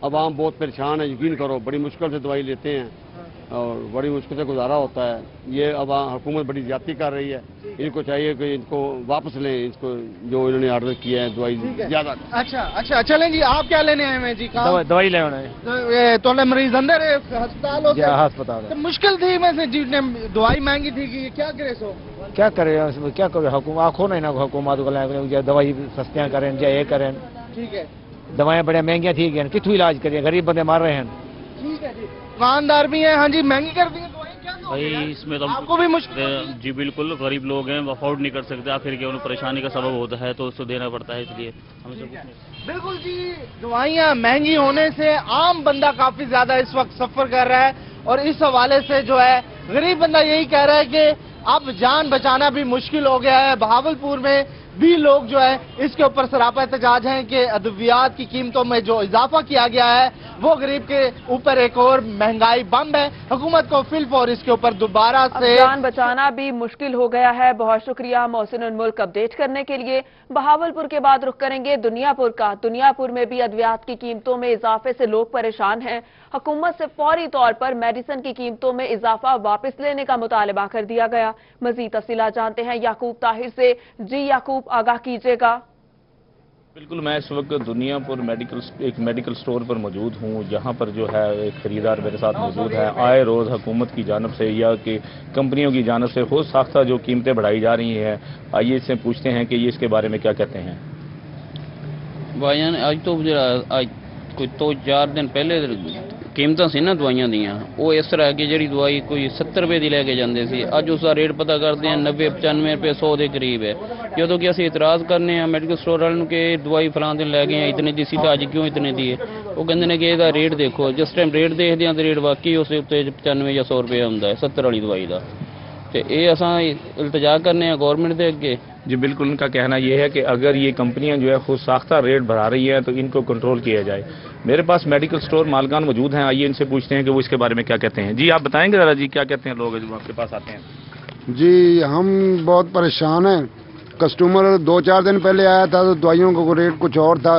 अवाम बहुत परेशान है, यकीन करो, बड़ी मुश्किल से दवाई लेते हैं और बड़ी मुश्किल से गुजारा होता है। ये अवाम हुकूमत बड़ी ज्यादती कर रही है, इनको चाहिए कि इनको वापस लें, इसको जो इन्होंने ऑर्डर किया है दवाई ज्यादा। अच्छा चलें जी, आप क्या लेने आए हैं जी? दवाई ले आना है। तो मरीज अंदर है अस्पताल हो अस्पताल तो मुश्किल थी में से जी ने दवाई मांगी थी कि क्या करे सो क्या करे, क्या करे, हुकूमत आखो नहीं ना, हुकूमत को दवाई सस्तियां करें या ये करें। ठीक है, दवाएं बड़े महंगियां थी गई, कितों इलाज करिए, गरीब बंदे मार रहे हैं। ठीक है जी, दुकानदार भी हैं। हाँ जी, महंगी कर दी है दवाई, क्या भाई इसमें तो आपको भी मुश्किल? जी बिल्कुल, गरीब लोग हैं, अफोर्ड नहीं कर सकते, आखिर के उन्हें परेशानी का सबब होता है तो उसको देना पड़ता है, इसलिए हमें सब बिल्कुल जी, दवाइयाँ महंगी होने से आम बंदा काफी ज्यादा इस वक्त सफर कर रहा है और इस हवाले से जो है गरीब बंदा यही कह रहा है कि अब जान बचाना भी मुश्किल हो गया है। बहावलपुर में भी लोग जो है इसके ऊपर सरापा एहतजाज हैं कि अद्वियात की कीमतों में जो इजाफा किया गया है वो गरीब के ऊपर एक और महंगाई बम है। हुकूमत को फिलफौर इसके ऊपर दोबारा से जान बचाना भी मुश्किल हो गया है। बहुत शुक्रिया मोहसिन उल मुल्क अपडेट करने के लिए। बहावलपुर के बाद रुख करेंगे दुनियापुर का। दुनियापुर में भी अद्वियात की कीमतों में इजाफे से लोग परेशान हैं। हुकूमत से फौरी तौर पर मेडिसिन की कीमतों में इजाफा वापस लेने का मुतालबा कर दिया गया। मजीद तफसीलात जानते हैं याकूब ताहिर से। जी याकूब, आगाह कीजिएगा। बिल्कुल, मैं इस वक्त दुनियापुर एक मेडिकल स्टोर पर मौजूद हूँ, जहाँ पर जो है एक खरीदार मेरे साथ मौजूद है। आए रोज़ हुकूमत की जानब से या कि कंपनियों की जानब से खुद साख्ता जो कीमतें बढ़ाई जा रही हैं, आइए इससे पूछते हैं कि ये इसके बारे में क्या कहते हैं। भाईजान, आज तो आज कोई 2-4 दिन पहले कीमतां सी ना दवाइयां दियां, वो इस तरह की जी दवाई कोई 70 रुपए की लैके जाते सी, अज उसका रेट पता करते हैं 90-95 रुपए 100 के करीब है। जो कि असं इतराज़ करने मेडिकल स्टोर वालों कि दवाई फलां दिन लै गए हैं इतने दी सी, तो अज क्यों इतने दी है? वो कहते हैं कि इसका रेट देखो, जिस टाइम रेट देखते हैं तो रेट वाकई उस उत्ते 95 या 100 रुपए होंदा है 70 वाली दवाई का। तो ये असां इल्तजा करने गवर्नमेंट के अगे। जी बिल्कुल, उनका कहना यह है कि अगर ये कंपनियां जो है खुद साख्ता रेट बढ़ा रही हैं तो इनको कंट्रोल किया जाए। मेरे पास मेडिकल स्टोर मालकान मौजूद हैं, आइए इनसे पूछते हैं कि वो इसके बारे में क्या कहते हैं। जी आप बताएंगे ज़रा जी, क्या कहते हैं लोग जो आपके पास आते हैं? जी हम बहुत परेशान हैं। कस्टमर 2-4 दिन पहले आया था तो दवाइयों का रेट कुछ और था,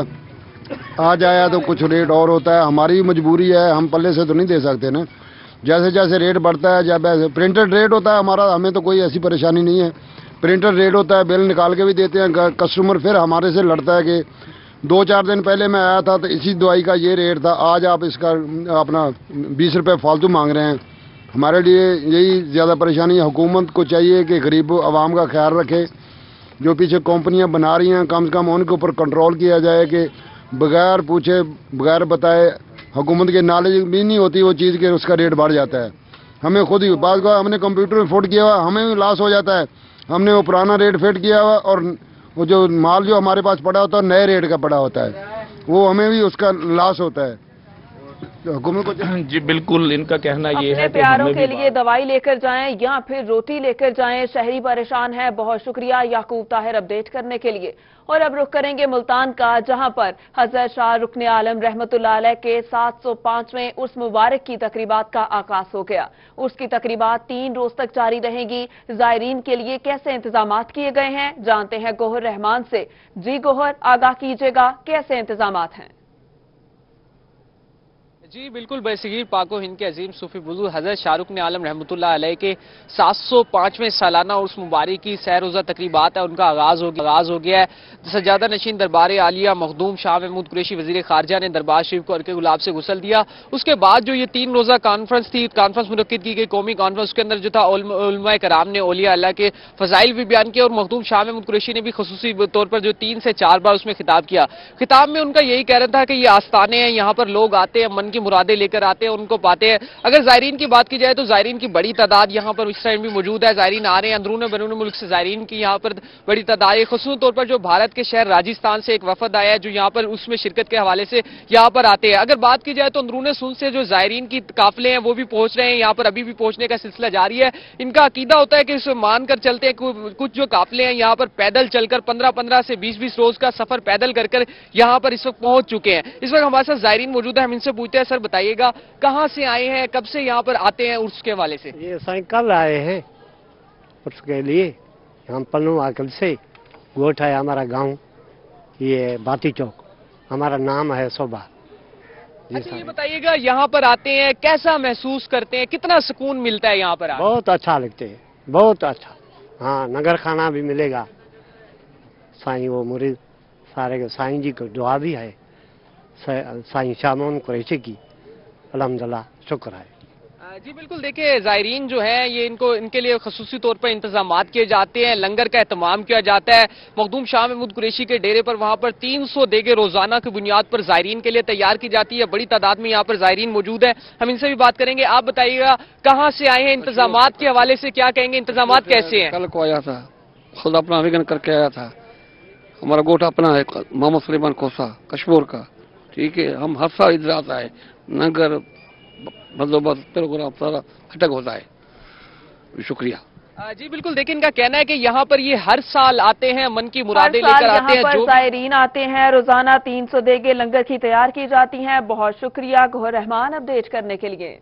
आज आया तो कुछ रेट और होता है। हमारी मजबूरी है, हम पल्ले से तो नहीं दे सकते ना। जैसे जैसे रेट बढ़ता है, जब ऐसे प्रिंटेड रेट होता है हमारा, हमें तो कोई ऐसी परेशानी नहीं है। प्रिंटेड रेट होता है, बिल निकाल के भी देते हैं। कस्टमर फिर हमारे से लड़ता है कि 2-4 दिन पहले मैं आया था तो इसी दवाई का ये रेट था, आज आप इसका अपना 20 रुपये फालतू मांग रहे हैं। हमारे लिए यही ज़्यादा परेशानी है। हुकूमत को चाहिए कि गरीब आवाम का ख्याल रखे। जो पीछे कंपनियां बना रही हैं कम से कम उनके ऊपर कंट्रोल किया जाए कि बगैर पूछे बगैर बताए, हुकूमत के नॉलेज भी नहीं होती वो चीज़ के उसका रेट बढ़ जाता है। हमें खुद ही बात को हमने कंप्यूटर में फिट किया हुआ, हमें भी लॉस हो जाता है। हमने वो पुराना रेट फिट किया हुआ और वो जो माल जो हमारे पास पड़ा होता है नए रेट का पड़ा होता है, वो हमें भी उसका लॉस होता है। हुकूमत को जी बिल्कुल, इनका कहना ये है कि प्यारों के लिए दवाई लेकर जाएं या फिर रोटी लेकर जाएं, शहरी परेशान है। बहुत शुक्रिया याकूब ताहिर अपडेट करने के लिए। और अब रुख करेंगे मुल्तान का, जहां पर हजरत शाह रुकन-ए-आलम रहमतुल्लाह अलैह के 705वें उर्स मुबारक की तकरीबात का आगाज हो गया। उर्स की तकरीबात 3 रोज तक जारी रहेंगी। जायरीन के लिए कैसे इंतजाम किए गए हैं, जानते हैं गोहर रहमान से। जी गोहर, आगाह कीजिएगा, कैसे इंतजाम हैं? जी बिल्कुल, बरसगीर पाको हिंद के अजीम सूफी बुजुर्ग हजरत शाह रुकन-ए-आलम रहमतुल्लाह अलैह के 705वें सालाना उर्स मुबारक की सैर रोज़ा तकरीबात है, उनका आगाज हो गया है। सज्जादा नशीन दरबार आलिया मखदूम शाह महमूद कुरैशी वजीर खारजा ने दरबार शरीफ को अर्के गुलाब से गुसल दिया। उसके बाद जो ये 3 रोज़ा कॉन्फ्रेंस थी, कॉन्फ्रेंस मुनक्किद की गई कौमी कॉन्फ्रेंस, उसके अंदर जो था उलमाए कराम ने औलिया अल्लाह के फजाइल भी बयान किया और मखदूम शाह महमूद कुरैशी ने भी खुसूसी तौर पर जो 3 से 4 बार उसमें खिताब किया। खिताब में उनका यही कहना था कि ये आस्थाने हैं, यहाँ पर लोग आते हैं, मन की मुरादें लेकर आते हैं, उनको पाते हैं। अगर जायरीन की बात की जाए तो जायरीन की बड़ी तादाद यहाँ पर इस टाइम भी मौजूद है। जायरीन आ रहे हैं, अंदरून बैरून मुल्क से जायरीन की यहाँ पर बड़ी तादाद है। खुसूसी तौर पर जो भारत के शहर राजस्थान से एक वफद आया है जो यहाँ पर उसमें शिरकत के हवाले से यहाँ पर आते हैं। अगर बात की जाए तो अंदरून सुन से जो जायरीन की काफिले हैं वो भी पहुंच रहे हैं, यहाँ पर अभी भी पहुंचने का सिलसिला जारी है। इनका अकीदा होता है कि इसे मानकर चलते हैं, कुछ जो काफिले हैं यहाँ पर पैदल चलकर 15-15 से 20-20 रोज का सफर पैदल कर यहाँ पर इस वक्त पहुंच चुके हैं। इस वक्त हमारे साथ जायरीन मौजूद है, हम इनसे पूछते हैं, सर बताइएगा कहां से आए हैं, कब से यहाँ पर आते हैं उर्स के हवाले से? ये साइकिल आए हैं उर्स के लिए, हम पन्नू आकल से, गोठ है हमारा गांव, ये बाती चौक, हमारा नाम है शोभा। अच्छा ये बताइएगा, यहाँ पर आते हैं कैसा महसूस करते हैं, कितना सुकून मिलता है यहाँ पर? बहुत अच्छा लगते है, बहुत अच्छा। हाँ, नगर खाना भी मिलेगा, साईं वो मुरीद सारे के साईं जी को दुआ भी है, साईं शामोन कुरैशी की, अल्हम्दुलिल्लाह शुक्र है। जी बिल्कुल, देखिए ज़ायरीन जो है ये इनके लिए खसूसी तौर पर इंतजामात किए जाते हैं, लंगर का एहतमाम किया जाता है। मखदूम शाह महमूद कुरैशी के डेरे पर वहां पर 300 देगे रोजाना की बुनियाद पर ज़ायरीन के लिए तैयार की जाती है। बड़ी तादाद में यहाँ पर ज़ायरीन मौजूद है, हम इनसे भी बात करेंगे। आप बताइएगा कहाँ से आए हैं, इंतजामात के हवाले से क्या कहेंगे, इंतजामात कैसे हैं? कल को आया था, खुद अपना आवेदन करके आया था। हमारा गोट अपना है मोहम्मद सलीमान कोसा कश्मीर का, ठीक है। हम हर साल इधर आता है, नगर बंदोबस्त प्रोग्राम सारा अटक होता है। शुक्रिया। जी बिल्कुल, देखिए इनका कहना है कि यहाँ पर ये हर साल आते हैं, मन की मुरादें लेकर आते हैं। जो ज़ायरीन आते हैं, रोजाना 300 देगे लंगर की तैयार की जाती हैं। बहुत शुक्रिया गौहर रहमान अपडेट करने के लिए।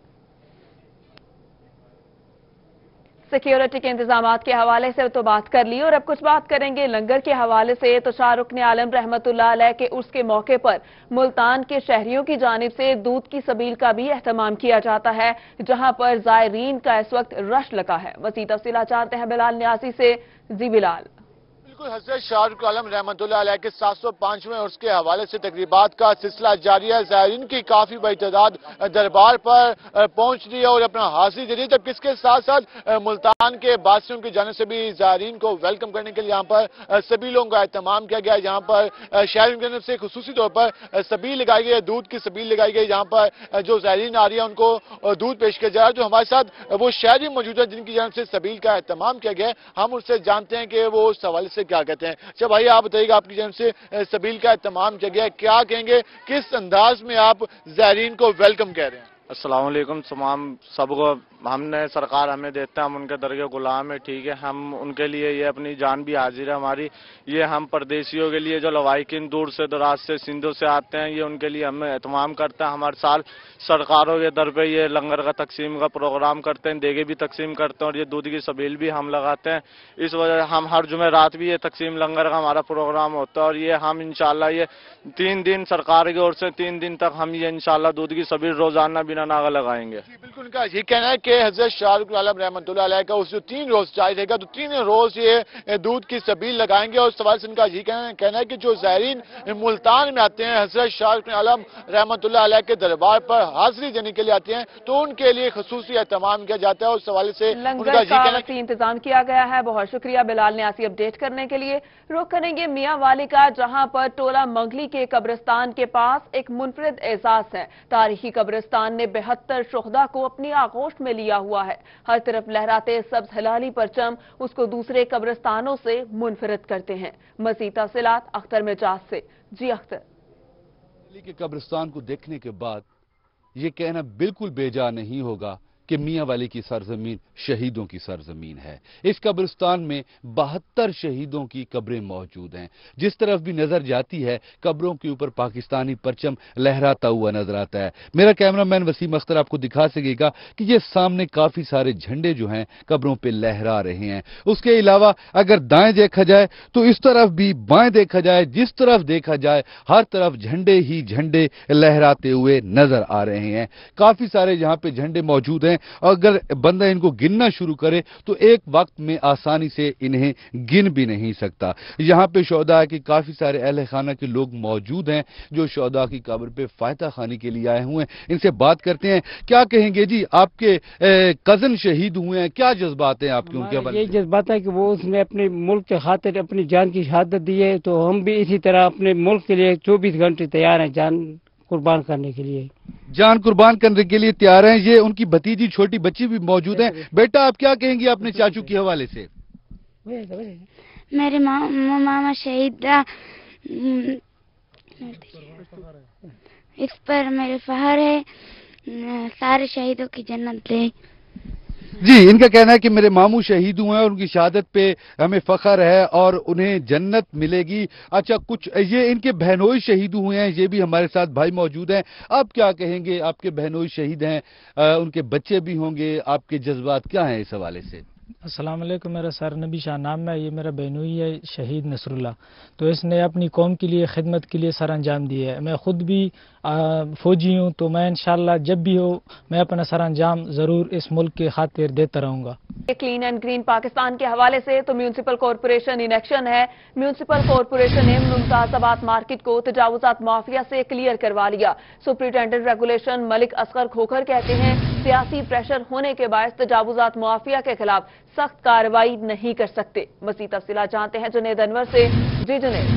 सिक्योरिटी के इंतजामात के हवाले से तो बात कर ली, और अब कुछ बात करेंगे लंगर के हवाले से। तो शाह रुकन-ए-आलम रहमतुल्लाह अलैह के उर्स के मौके पर मुल्तान के शहरियों की जानिब से दूध की सबील का भी एहतमाम किया जाता है, जहां पर ज़ायरीन का इस वक्त रश लगा है। मज़ीद तफसीलात जानते हैं बिलाल न्यासी से। जी बिलाल। हज़रत शाह रुकन-ए-आलम रहमतुल्लाह अलैह के 705वें उर्स के हवाले से तकरीबात का सिलसिला जारी है। ज़ायरीन की काफी बड़ी तादाद दरबार पर पहुंच रही है और अपना हाजिरी दे रही है, जबकि इसके साथ साथ मुल्तान के बासियों की जानिब से भी ज़ायरीन को वेलकम करने के लिए यहाँ पर सभी लोगों का एहतमाम किया गया है। यहाँ पर शहरियों की जानिब से खुसूसी तौर पर सबील लगाई गई है, दूध की सबील लगाई गई। यहाँ पर जो ज़ायरीन आ रही है उनको दूध पेश किया जा रहा है। जो हमारे साथ वो शहरी मौजूद है जिनकी जानिब से सबील का एहतमाम किया गया है, हम उससे जानते हैं कि वो उस हवाले से क्या कहते हैं। अच्छा भाई, आप बताइएगा, आपकी जानिब से सबील का एहतमाम किया गया है, क्या कहेंगे, किस अंदाज में आप ज़ायरीन को वेलकम कह रहे हैं? अस्सलाम वालेकुम तमाम सबको। हमने सरकार हमें देते हैं, हम उनके दरगे गुलाम है, ठीक है। हम उनके लिए ये अपनी जान भी हाजिर है हमारी। ये हम परदेशियों के लिए जो लवाकिन दूर से दराज से सिंधु से आते हैं, ये उनके लिए हमें एहतमाम करते हैं। हमारे साल सरकारों के दर पे ये लंगर का तकसीम का प्रोग्राम करते हैं, देगे भी तकसीम करते हैं और ये दूध की सबील भी हम लगाते हैं। इस वजह हम हर जुमे रात भी ये तकसीम लंगर का हमारा प्रोग्राम होता है और ये हम इंशाल्लाह ये 3 दिन सरकार की ओर से 3 दिन तक हम ये इंशाल्लाह दूध की सबील रोजाना बिना नागा लगाएंगे। बिल्कुल, उनका ये कहना है कि हज़रत शाह रुकन-ए-आलम रहमतुल्लाह अलैह का उस जो 3 रोज जारी रहेगा, तो 3 रोज ये दूध की सबील लगाएंगे। और सवाल से उनका ये कहना है कि जो ज़ायरीन मुल्तान में आते हैं, हज़रत शाह रुकन-ए-आलम रहमतुल्लाह अलैह के दरबार पर हाजिरी देने के लिए आते हैं, तो उनके लिए खसूसी एहतमाम किया जाता है। उस हवाले से लंगर का इंतजाम किया गया है। बहुत शुक्रिया बिलाल न्यासी अपडेट करने के लिए। रुख करेंगे मियां वाली का, जहां पर टोला मंगली के कब्रिस्तान के पास एक मुनफरिद एजाज है। तारीखी कब्रिस्तान ने 72 शुहदा को अपनी आगोश में लिया हुआ है। हर तरफ लहराते सब्ज हिलाली परचम उसको दूसरे कब्रिस्तानों से मुनफरिद करते हैं। मज़ीद तफसीलात अख्तर मिजाज से। जी अख्तर। दिल्ली के कब्रिस्तान को देखने के बाद ये कहना बिल्कुल बेजा नहीं होगा कि मियां वाली की सरजमीन शहीदों की सरजमीन है। इस कब्रिस्तान में 72 शहीदों की कब्रें मौजूद हैं। जिस तरफ भी नजर जाती है, कब्रों के ऊपर पाकिस्तानी परचम लहराता हुआ नजर आता है। मेरा कैमरामैन वसीम अख्तर आपको दिखा सकेगा कि ये सामने काफी सारे झंडे जो हैं कब्रों पे लहरा रहे हैं। उसके अलावा अगर दाएं देखा जाए तो इस तरफ भी, बाएं देखा जाए, जिस तरफ देखा जाए हर तरफ झंडे ही झंडे लहराते हुए नजर आ रहे हैं। काफी सारे यहाँ पे झंडे मौजूद हैं। अगर बंदा इनको गिनना शुरू करे तो एक वक्त में आसानी से इन्हें गिन भी नहीं सकता। यहाँ पे शोहदा के काफी सारे अहले खाना के लोग मौजूद हैं जो शोहदा की कब्र पे फायदा खाने के लिए आए हुए हैं। इनसे बात करते हैं। क्या कहेंगे जी, आपके कजन शहीद हुए हैं, क्या जज्बात हैं आपके उनके हवाले? ये जज्बात है कि वो उसने अपने मुल्क के खातिर अपनी जान की शहादत दी है, तो हम भी इसी तरह अपने मुल्क के लिए 24 घंटे तैयार हैं जान कुर्बान करने के लिए। जान कुर्बान करने के लिए तैयार हैं। ये उनकी भतीजी छोटी बच्ची भी मौजूद है। बेटा, आप क्या कहेंगी अपने चाचू के हवाले से? मेरे मामा शहीद था, इस पर मेरे फखर है, सारे शहीदों की जन्नत दे। जी, इनका कहना है कि मेरे मामू शहीद हुए हैं और उनकी शहादत पे हमें फख्र है और उन्हें जन्नत मिलेगी। अच्छा, कुछ ये इनके बहनोई शहीद हुए हैं, ये भी हमारे साथ भाई मौजूद हैं। आप क्या कहेंगे, आपके बहनोई शहीद हैं, उनके बच्चे भी होंगे, आपके जज्बात क्या हैं इस हवाले से? अस्सलाम वालेकुम, मेरा सर नबी शाह नाम है, ये मेरा बहनोई है शहीद नसरुल्लाह। तो इसने अपनी कौम के लिए खिदमत के लिए सर अंजाम दी है। मैं खुद भी फौजी हूँ, तो मैं इंशाल्लाह जब भी हो मैं अपना सर अंजाम ज़रूर इस मुल्क के खातिर देता रहूँगा। क्लीन एंड ग्रीन पाकिस्तान के हवाले से तो म्यूनिसिपल कॉरपोरेशन इन एक्शन है। म्यूनिसिपल कॉरपोरेशन ने मुमताज़ाबाद मार्केट को तजावुजात माफिया से क्लियर करवा लिया। सुपरिटेंडेंट रेगुलेशन मलिक असगर खोखर कहते हैं सियासी प्रेशर होने के बायस तजावुजात माफिया के खिलाफ सख्त कार्रवाई नहीं कर सकते। मज़ीद तफसीलात जानते हैं जुनेद अनवर से। जी Junaid.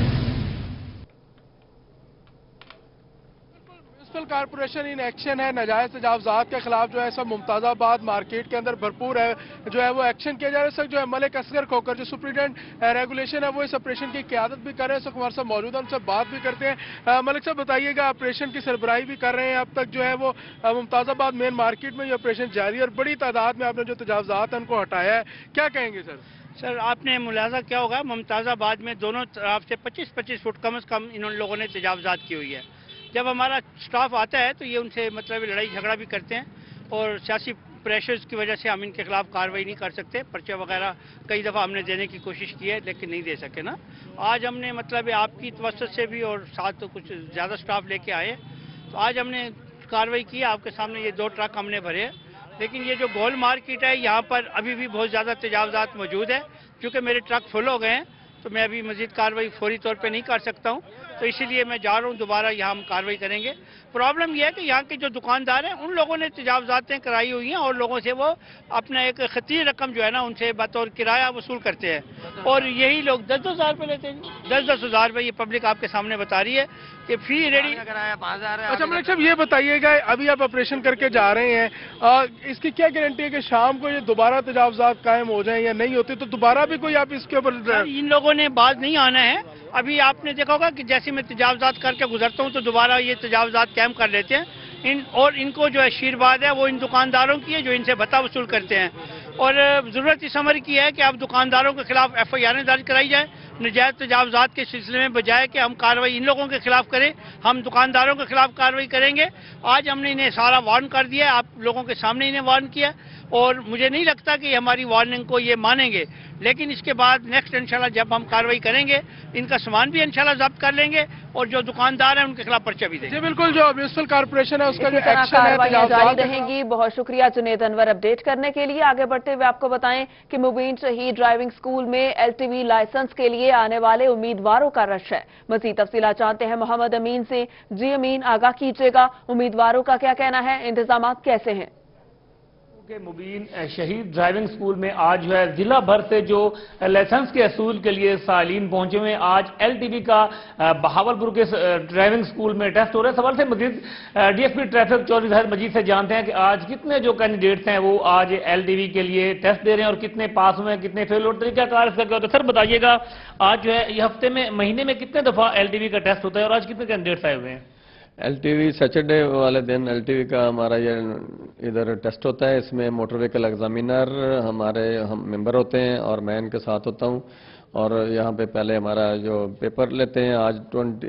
Municipal corporation in action है। नाजायज तजावजात के खिलाफ जो है सब मुमताज़ाबाद मार्केट के अंदर भरपूर है जो है वो एक्शन किया जा रहा है। सर जो है मलिक असगर खोकर जो सुपरिटेंडेंट रेगुलेशन है वो इस ऑपरेशन की क़यादत भी कर रहे हैं। सर हमारे साथ मौजूद हैं, उनसे बात भी करते हैं। मलिक साहब बताइएगा, ऑपरेशन की सरबराही भी कर रहे हैं। अब तक जो है वो मुमताज़ाबाद मेन मार्केट में ये ऑपरेशन जारी है और बड़ी तादाद में आपने जो तजावजात हैं उनको हटाया है, क्या कहेंगे सर? सर आपने मुलाजा क्या होगा, मुमताज़ाबाद में दोनों तरफ से 25-25 फुट कम से कम इन लोगों ने तजावजात की हुई है। जब हमारा स्टाफ आता है तो ये उनसे मतलब लड़ाई झगड़ा भी करते हैं और सियासी प्रेशर्स की वजह से हम इनके खिलाफ कार्रवाई नहीं कर सकते। पर्चे वगैरह कई दफ़ा हमने देने की कोशिश की है लेकिन नहीं दे सके ना। आज हमने मतलब आपकी तवज्जो से भी और साथ तो कुछ ज़्यादा स्टाफ लेके आए तो आज हमने कार्रवाई की। आपके सामने ये 2 ट्रक हमने भरे, लेकिन ये जो गोल मार्केट है यहाँ पर अभी भी बहुत ज़्यादा तजावजात मौजूद है। क्योंकि मेरे ट्रक फुल हो गए हैं तो मैं अभी मज़ीद कार्रवाई फौरी तौर पे नहीं कर सकता हूँ, तो इसीलिए मैं जा रहा हूँ। दोबारा यहाँ हम कार्रवाई करेंगे। प्रॉब्लम यह है कि यहाँ के जो दुकानदार हैं उन लोगों ने तजावजातें कराई हुई हैं और लोगों से वो अपना एक खतीर रकम जो है ना उनसे बतौर किराया वसूल करते हैं और यही लोग 10-10 हज़ार रुपये लेते हैं। 10-10 हज़ार रुपये ये पब्लिक आपके सामने बता रही है कि फी रेडी। अच्छा मलिक साहब ये बताइएगा, अभी आप ऑपरेशन करके जा रहे हैं, इसकी क्या गारंटी है कि शाम को ये दोबारा तजावजात कायम हो जाए या नहीं होते तो दोबारा भी कोई आप इसके ऊपर? इन लोगों ने बाज नहीं आना है। अभी आपने देखा होगा कि जैसे मैं तजावजात करके गुजरता हूँ तो दोबारा ये तजावजात कैम कर लेते हैं। और इनको जो आशीर्वाद है वो इन दुकानदारों की है जो इनसे भत्ता वसूल करते हैं। और ज़रूरत इस अमर की है कि अब दुकानदारों के खिलाफ FIR दर्ज कराई जाए नजायज तजावजात के सिलसिले में, बजाय कि हम कार्रवाई इन लोगों के खिलाफ करें, हम दुकानदारों के खिलाफ कार्रवाई करेंगे। आज हमने इन्हें सारा वार्न कर दिया, आप लोगों के सामने इन्हें वार्न किया और मुझे नहीं लगता कि हमारी वार्निंग को ये मानेंगे। लेकिन इसके बाद नेक्स्ट इंशाल्लाह जब हम कार्रवाई करेंगे इनका सामान भी इंशाल्लाह जब्त कर लेंगे और जो दुकानदार हैं उनके खिलाफ पर्चा भी देंगे। बिल्कुल, जो म्यूनिसिपल कॉर्पोरेशन है उसका जो एक्शन है जारी रहेंगी। बहुत शुक्रिया जुनेद अनवर अपडेट करने के लिए। आगे बढ़ते हुए आपको बताएं कि मुबीन शहीद ड्राइविंग स्कूल में LTV लाइसेंस के लिए आने वाले उम्मीदवारों का रश है। मज़ीद तफसीलात जानते हैं मोहम्मद अमीन से। जी अमीन, आगाह कीजिएगा, उम्मीदवारों का क्या कहना है, इंतजाम कैसे हैं? के मुबीन शहीद ड्राइविंग स्कूल में आज जो है जिला भर से जो लाइसेंस के असूल के लिए सालीन पहुंचे हुए। आज LTV का बहावलपुर के ड्राइविंग स्कूल में टेस्ट हो रहा है। सवाल से मजीद DSP ट्रैफिक चौधरी साहब मजीद से जानते हैं कि आज कितने जो कैंडिडेट्स हैं वो आज LTV के लिए टेस्ट दे रहे हैं और कितने पास हुए हैं, कितने फेल और तरीका कार इसका क्या होता है। सर बताइएगा, आज जो है ये हफ्ते में महीने में कितने दफा LTV का टेस्ट होता है और आज कितने कैंडिडेट्स आए हुए हैं? LTV सैटरडे वाले दिन LTV का हमारा ये इधर टेस्ट होता है। इसमें मोटर व्हीकल एग्जामिनर हम मेंबर होते हैं और मैं इनके साथ होता हूँ और यहाँ पे पहले हमारा जो पेपर लेते हैं। आज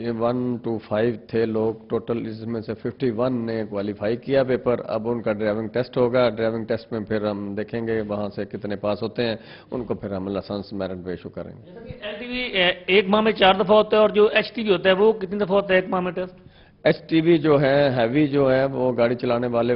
21 to 5 थे लोग टोटल, इसमें से 51 ने क्वालिफाई किया पेपर। अब उनका ड्राइविंग टेस्ट होगा। ड्राइविंग टेस्ट में फिर हम देखेंगे वहाँ से कितने पास होते हैं, उनको फिर हम लाइसेंस मेरिट पे इशू करेंगे। LTV एक माह में 4 दफा होता है और जो HTV होता है वो कितनी दफा होता है एक माह में टेस्ट? HTV जो है हैवी जो है वो गाड़ी चलाने वाले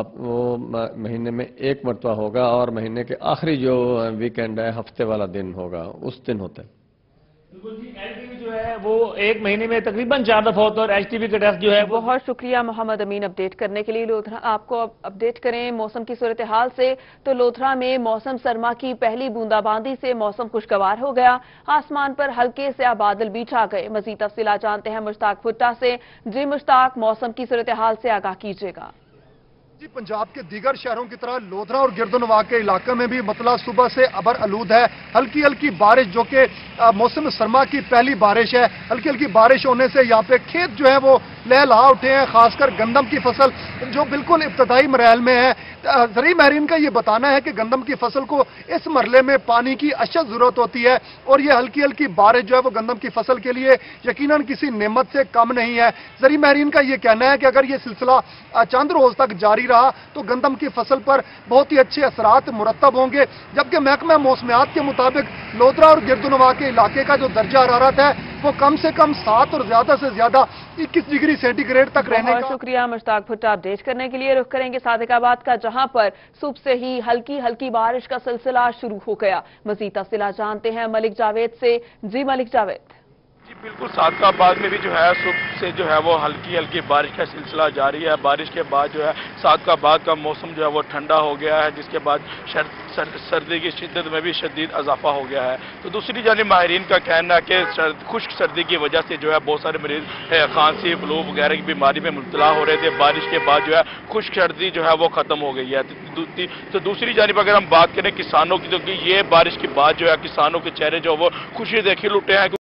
वो महीने में 1 मरतबा होगा और महीने के आखिरी जो वीकेंड है हफ्ते वाला दिन होगा उस दिन होता है। बिल्कुल जी, LTV जो है वो एक महीने में तकरीबन 4 दफा होता है और HTV का टेस्ट जो है। बहुत शुक्रिया मोहम्मद अमीन अपडेट करने के लिए। लोधरा आपको अपडेट करें मौसम की सूरत हाल से, तो लोधरा में मौसम सरमा की पहली बूंदाबांदी से मौसम खुशगवार हो गया। आसमान पर हल्के से बादल भी छा गए। मजीद तफसीलात जानते हैं मुश्ताक भुट्टा से। जी मुश्ताक, मौसम की सूरत हाल से आगाह कीजिएगा। जी, पंजाब के दीगर शहरों की तरह लोधरा और गिरदोनवा के इलाके में भी मतला सुबह से अबर आलूद है। हल्की हल्की बारिश जो कि मौसम सरमा की पहली बारिश है। हल्की हल्की बारिश होने से यहाँ पे खेत जो है वो लहलहा उठे हैं, खासकर गंदम की फसल जो बिल्कुल इब्तदाई मरहल में है। ज़राई माहिरीन का ये बताना है कि गंदम की फसल को इस मरले में पानी की अशद ज़रूरत होती है और ये हल्की हल्की बारिश जो है वो गंदम की फसल के लिए यकीनन किसी नेमत से कम नहीं है। ज़राई माहिरीन का ये कहना है कि अगर ये सिलसिला चंद रोज तक जारी रहा तो गंदम की फसल पर बहुत ही अच्छे असरात मुरतब होंगे। जबकि महकमा मौसमियात के मुताबिक लोधरा और गिरदोनवा के इलाके का जो दर्जा हरारत है वो कम से कम 7 और ज्यादा से ज्यादा 21 डिग्री सेंटीग्रेड तक रहने बहुत का। शुक्रिया मुश्ताक भुट्टा अपडेट करने के लिए। रुख करेंगे सादिकाबाद का, जहां पर सुबह से ही हल्की हल्की बारिश का सिलसिला शुरू हो गया। मजीद तफसीलात जानते हैं मलिक जावेद से। जी मलिक जावेद। जी बिल्कुल, सादिकाबाद में भी जो है सुबह से जो है वो हल्की हल्की बारिश का सिलसिला जारी है। बारिश के बाद जो है सादिकाबाद का मौसम जो है वो ठंडा हो गया है, जिसके बाद सर्दी की शिद्दत में भी शदीद इजाफा हो गया है। तो दूसरी जानिब माहिरीन का कहना है कि खुश्क सर्दी की वजह से जो है बहुत सारे मरीज खांसी, फ्लू वगैरह की बीमारी में मुब्तला हो रहे थे। बारिश के बाद जो है खुश्क सर्दी जो है वो खत्म हो गई है। तो दूसरी जानिब अगर हम बात करें किसानों की, तो ये बारिश के बाद जो है किसानों के चेहरे जो वो खुशी देखी लुटे हैं।